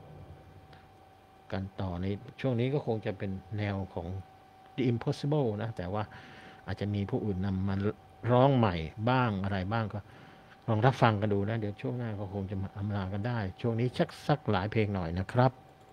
Speaker 2: กันต่อในช่วงนี้ก็คงจะเป็นแนวของ The Impossible นะแต่ว่าอาจจะมีผู้อื่นนำมาร้องใหม่บ้างอะไรบ้างก็ลองรับฟังกันดูนะเดี๋ยวช่วงหน้าก็คงจะมาอำลากันได้ช่วงนี้สักหลายเพลงหน่อยนะครับ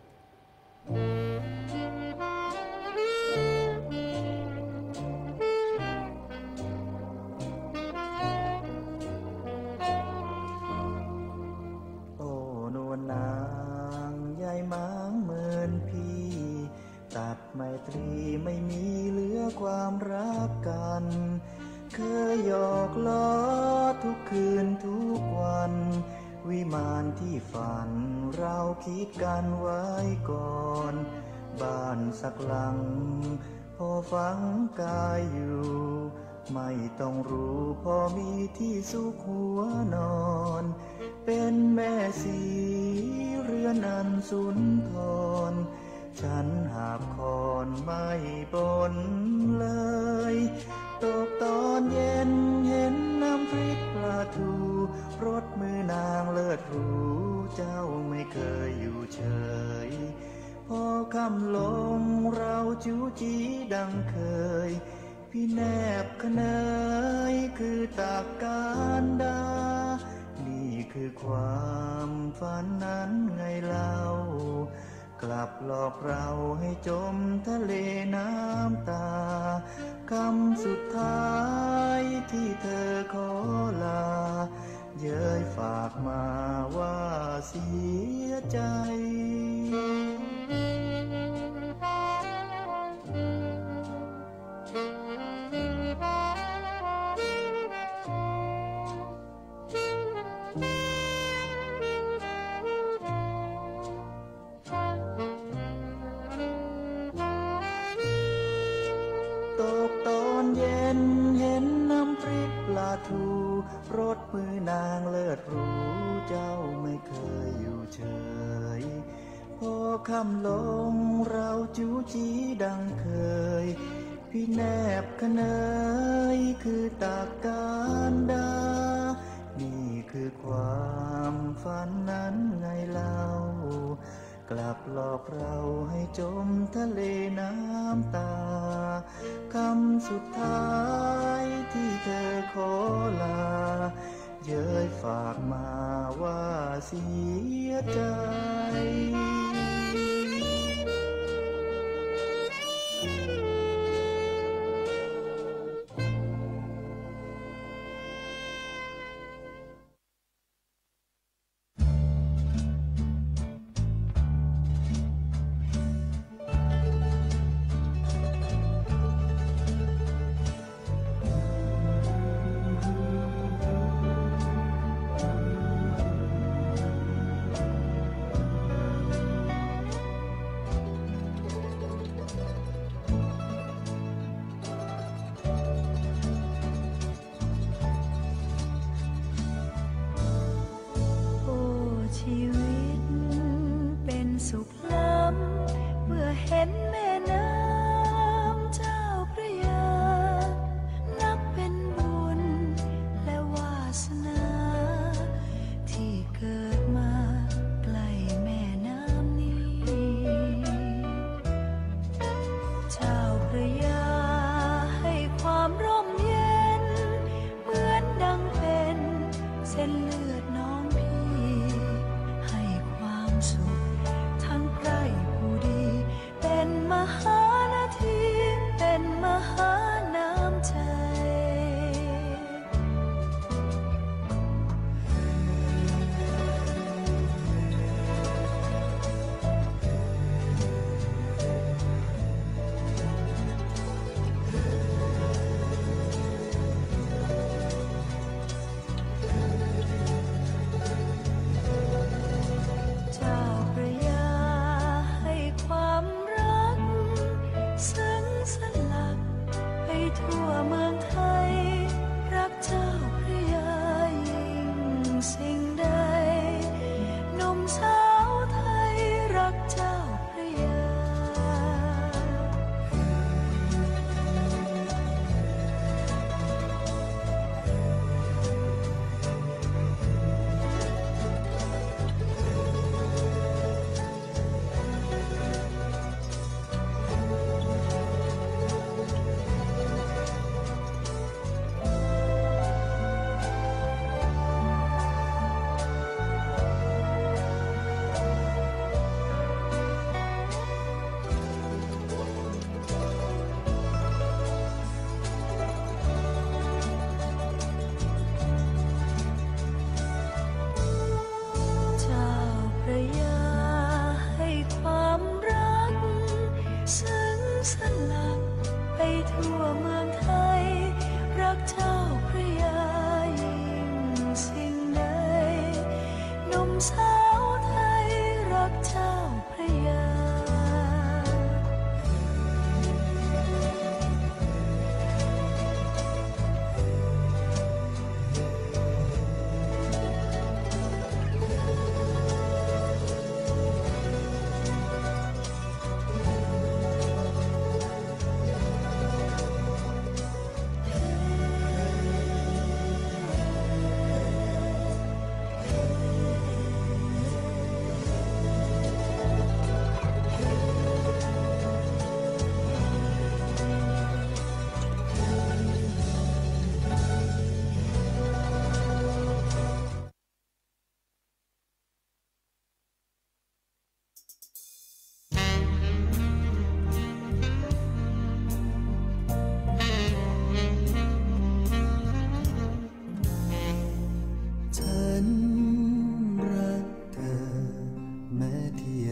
Speaker 3: โอ้นวลนางยายม้างเหมือนพี่ตัดไมตรีไม่มีเหลือความรักกันเคยหยอกล้อทุกคืนทุกวันวิมานที่ฝันเราคิดกันไว้ก่อนบ้านสักหลังพอฝังกายอยู่ไม่ต้องรู้พอมีที่สุขหัวนอนเป็นแม่สีเรือนอันสุนทรฉันหาบคอนไม่บนเลยตกตอนเย็นเห็นน้ำพริกปลาทูรสมือนางเลิศหรูเจ้าไม่เคยอยู่เฉยพอค่ำลงเราจูจีดังเคยพี่แนบขเนยคือตากการดานี่คือความฝันนั้นไงเล่ากลับหลอกเราให้จมทะเลน้ำตาคำสุดท้ายที่เธอขอลาเย้ยฝากมาว่าเสียใจตกตอนเย็นเห็นน้ำพริกปลาทูรสมือนางเลิศหรูเจ้าไม่เคยอยู่เฉยพอค่ำลงเราจูจีดังเคยพี่แนบขเนยคือตากการดานี่คือความฝันนั้นไงเล่ากลับหลอกเราให้จมทะเลน้ำตาคำสุดท้ายที่เธอขอลาเย้ยฝากมาว่าเสียใจ
Speaker 4: ชีวิตเป็นสุขล้ำเมื่อเห็นแม่น้ำเจ้าพระยานับเป็นบุญและวาสนาที่เกิดมาใกล้แม่น้ำนี้เจ้าพระยาให้ความร่มเย็นเหมือนดังเป็นเส้นเลือดน้องสุขทั้งใกล้ผู้ดีเป็นมห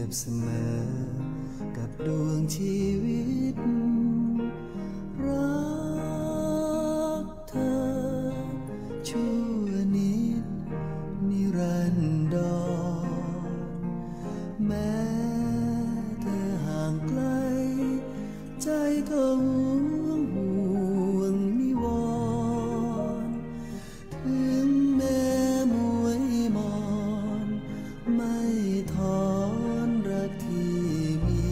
Speaker 3: บเสมอกับดวงชีวิตรักเธอชั่วนิดนิรันดรแม้เธอห่างไกลใจก็ห่วงนิวรณ์ถึงแม้มวยมอนไม่ถอนรักที่มี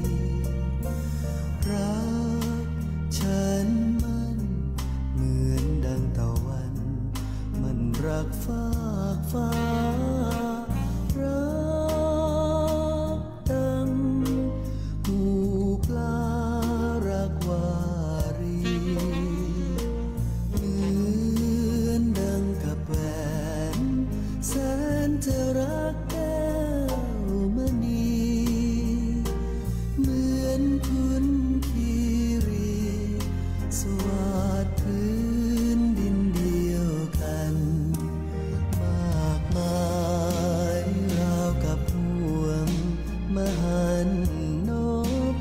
Speaker 3: รักฉันมันเหมือนดังตะวันมันรักฟากฟ้ารักดังหมู่ปลารักวารีเหมือนดังกับแหวนแสนจะรักแก้วมณีเหมือนคุณคีรีสวัสดิ์พื้นดินเดียวกันมากมายราวกับห่วงมหันนบ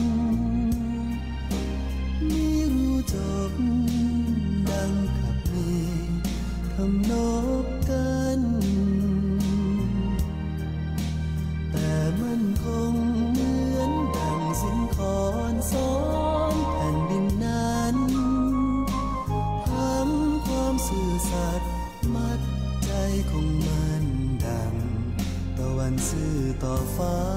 Speaker 3: มีรู้จบดังกับมีคำนบกันแต่มันคงเหมือนดังสินคอนซ้อนแผ่นดินนั้นทั้งความซื่อสัตย์มัดใจของมันดังตะวันซื่อต่อฟ้า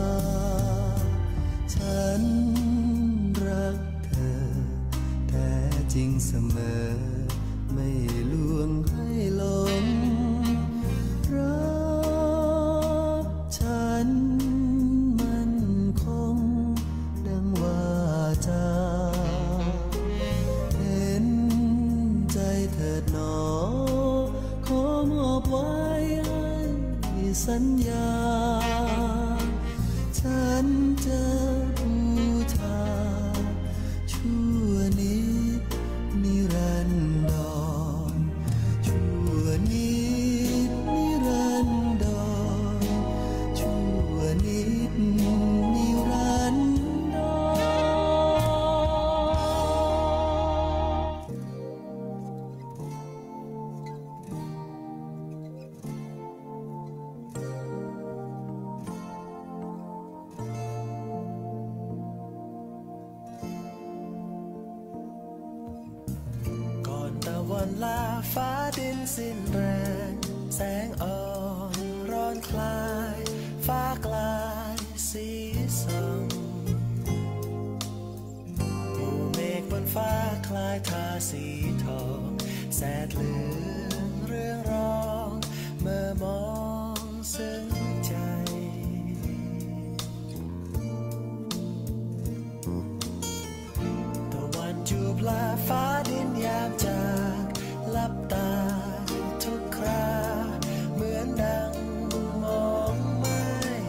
Speaker 3: ฉันรักเธอแท้จริงเสมอไม่ลวงให้หลงรักฉันมันคงดังว่าจาเห็นใจเถิดหนอขอมอบไว้ให้สัญญาฉันจะบูชาชั่วนิดนิรันดรชั่วนิดนิรันดรชั่วนิดนิรันดร
Speaker 5: ก่อนตะวันลาฟ้าดินสิ้นแรงแสงอ่อนร้อนคลายฟ้ากลายสีส้มหมู่เมฆบนฟ้าคลายทาสีทองแสดเหลืองเรื่องร้องเมื่อมองซึ้งใจตะวันจูบลาฟ้าดินยามจากลับตาทุกคราเหมือนดังมองไม่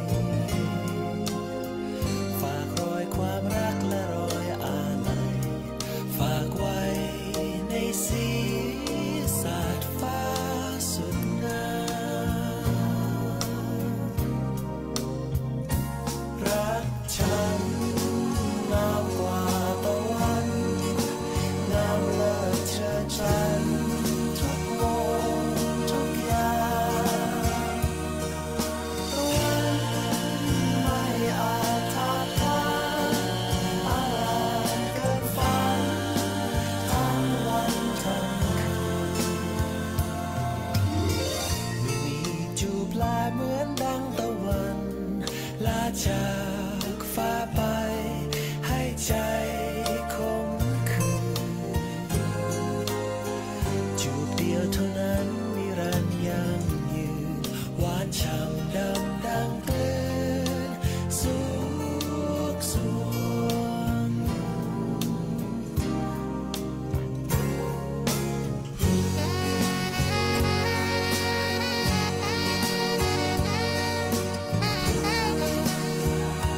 Speaker 5: ฝากรอยความรักและรอยอาลัยฝากไว้ในสีสาดฟ้าสุดงามรักฉันงามกว่าตะวันงามเลิศเชิดฉันทุกมุมทุกอย่างตะวันไม่อาจทาบทามอาลามเกินฝันทั้งวันทั้งคืนไม่มีจูบลาเหมือนดังตะวันลาจากฟ้าไปให้ใจคมคืนจูบเดียวเท่านั้นนิรันดร์ยั่งยืนหวานฉ่ำดำดังกลืนสุขสวง รั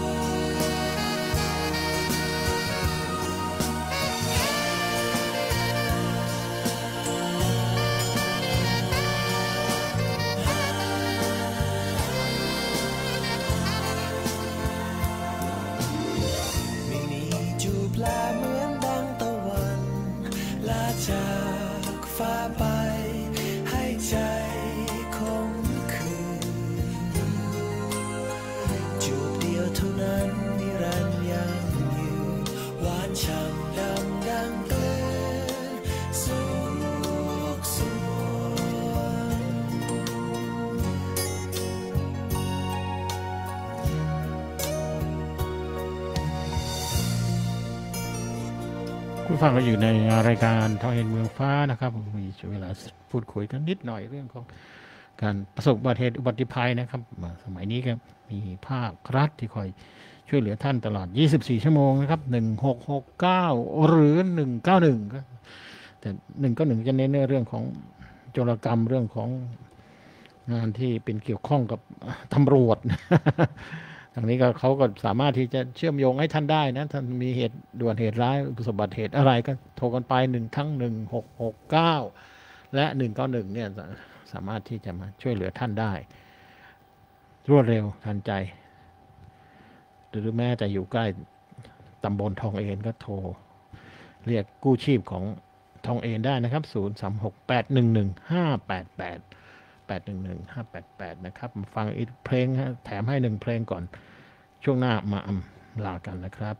Speaker 2: คุณฟังก็อยู่ในรายการทองเอ็นเมืองฟ้านะครับมีเวลาพูดคุยกันนิดหน่อยเรื่องของการประสบอุบัติเหตุอุบัติภัยนะครับสมัยนี้ก็มีภาครัฐที่คอยช่วยเหลือท่านตลอด24ชั่วโมงนะครับ1669หรือ191ก็แต่191จะเน้นในเรื่องของโจรกรรมเรื่องของงานที่เป็นเกี่ยวข้องกับตำรวจทางนี้ก็เขาก็สามารถที่จะเชื่อมโยงให้ท่านได้นะท่านมีเหตุด่วนเหตุร้ายประสบอุบัติเหตุอะไรก็โทรกันไป1669และ191เนี่ยสามารถที่จะมาช่วยเหลือท่านได้รวดเร็วทันใจหรือแม้แต่อยู่ใกล้ตำบลทองเอนก็โทรเรียกกู้ชีพของทองเอนได้นะครับ036811588 นะครับมาฟังอีกเพลงแถมให้1เพลงก่อนช่วงหน้ามาลากันนะครับ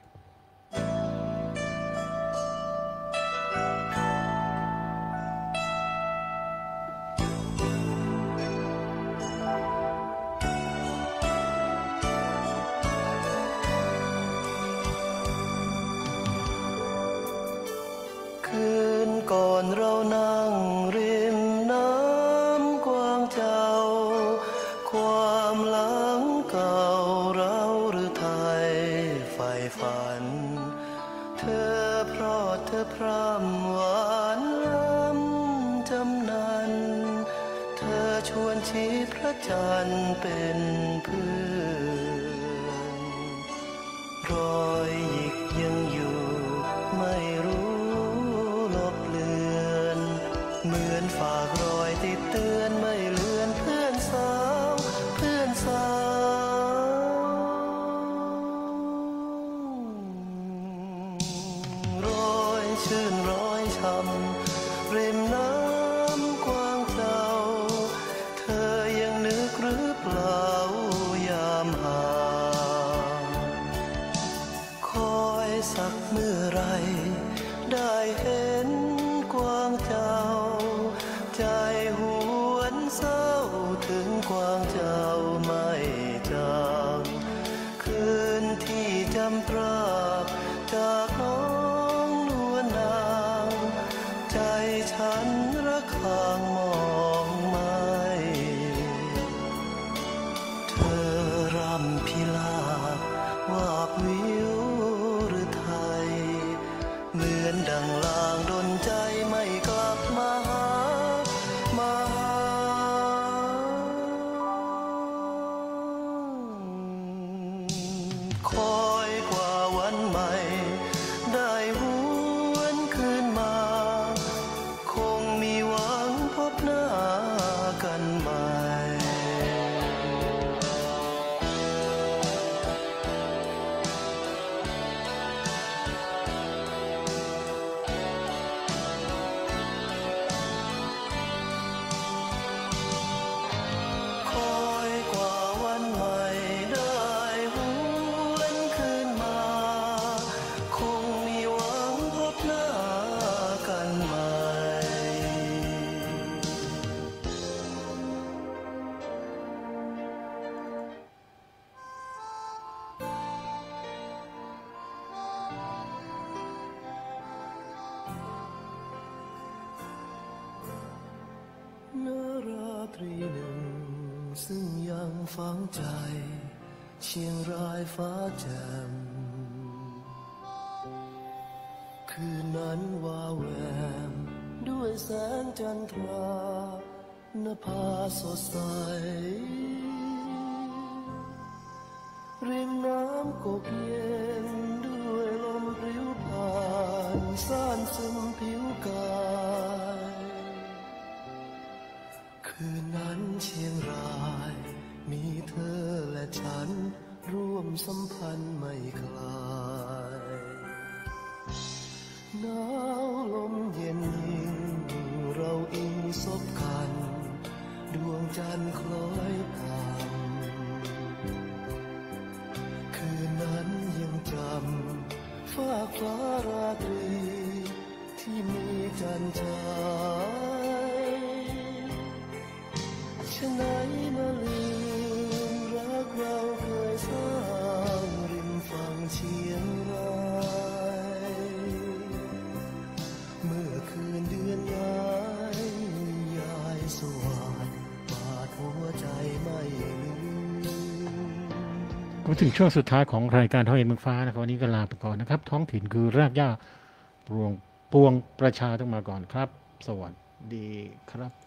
Speaker 3: คืนก่อนเรานั่งริมน้ำกว้างเจ้าความหลังเก่าเราหรือไทยไฟฝันเธอเพราะเธอพร่ำหวานล้ำจำนันเธอชวนชี้พระจันทร์เป็นเพื่อนรอยหยิกยังอยู่ไม่รู้เหมือนฝากรอยติดเตือนไม่เลือนเพื่อนสาวเพื่อนสาวรอยชื่นรอยช้ำริมน้ำกว้างเจ้าเธอยังนึกหรือเปล่ายามหาคอยสักเมื่อไรได้เห็นกว้างเจ้าใจหวนเศร้าถึงกว้างเจ้าไม่จางคืนที่จำตราบจากน้องนวลนางใจฉันระคางมองไม่เธอรำพิลาวาบวิวหรือไทยเหมือนดังลางดนใจไม่กลับมาหาคอยกว่าวันใหม่ได้หวนคืนมาคงมีหวังพบหน้ากันใหม่ตรีหนึ่งซึ่งยังฝังใจเชียงรายฟ้าแจ่มคืนนั้นวาแวมด้วยแสงจันทรานภาสดใสริมน้ำกกเย็นด้วยลมพริ้วผ่านซ่านซึมผิวกายคืนนั้นเชียงรายมีเธอและฉันร่วมสัมพันธ์ไม่คลายหนาวลมเย็นยิ่งเราอิงซบกันดวงจันทร์คล้อยผ่านคืนนั้นยังจำฟากฟ้าราตรีที่มีจันทร์ฉายฉะไหนมาลืมรักเราเคยสร้างริมฝั่งเชียงราย
Speaker 2: มาถึงช่วงสุดท้ายของรายการท้องถิ่นเมืองฟ้านะครับวันนี้ก็ลาไปก่อนนะครับท้องถิ่นคือรากหญ้าปวงประชาต้องมาก่อนครับสวัสดีครับ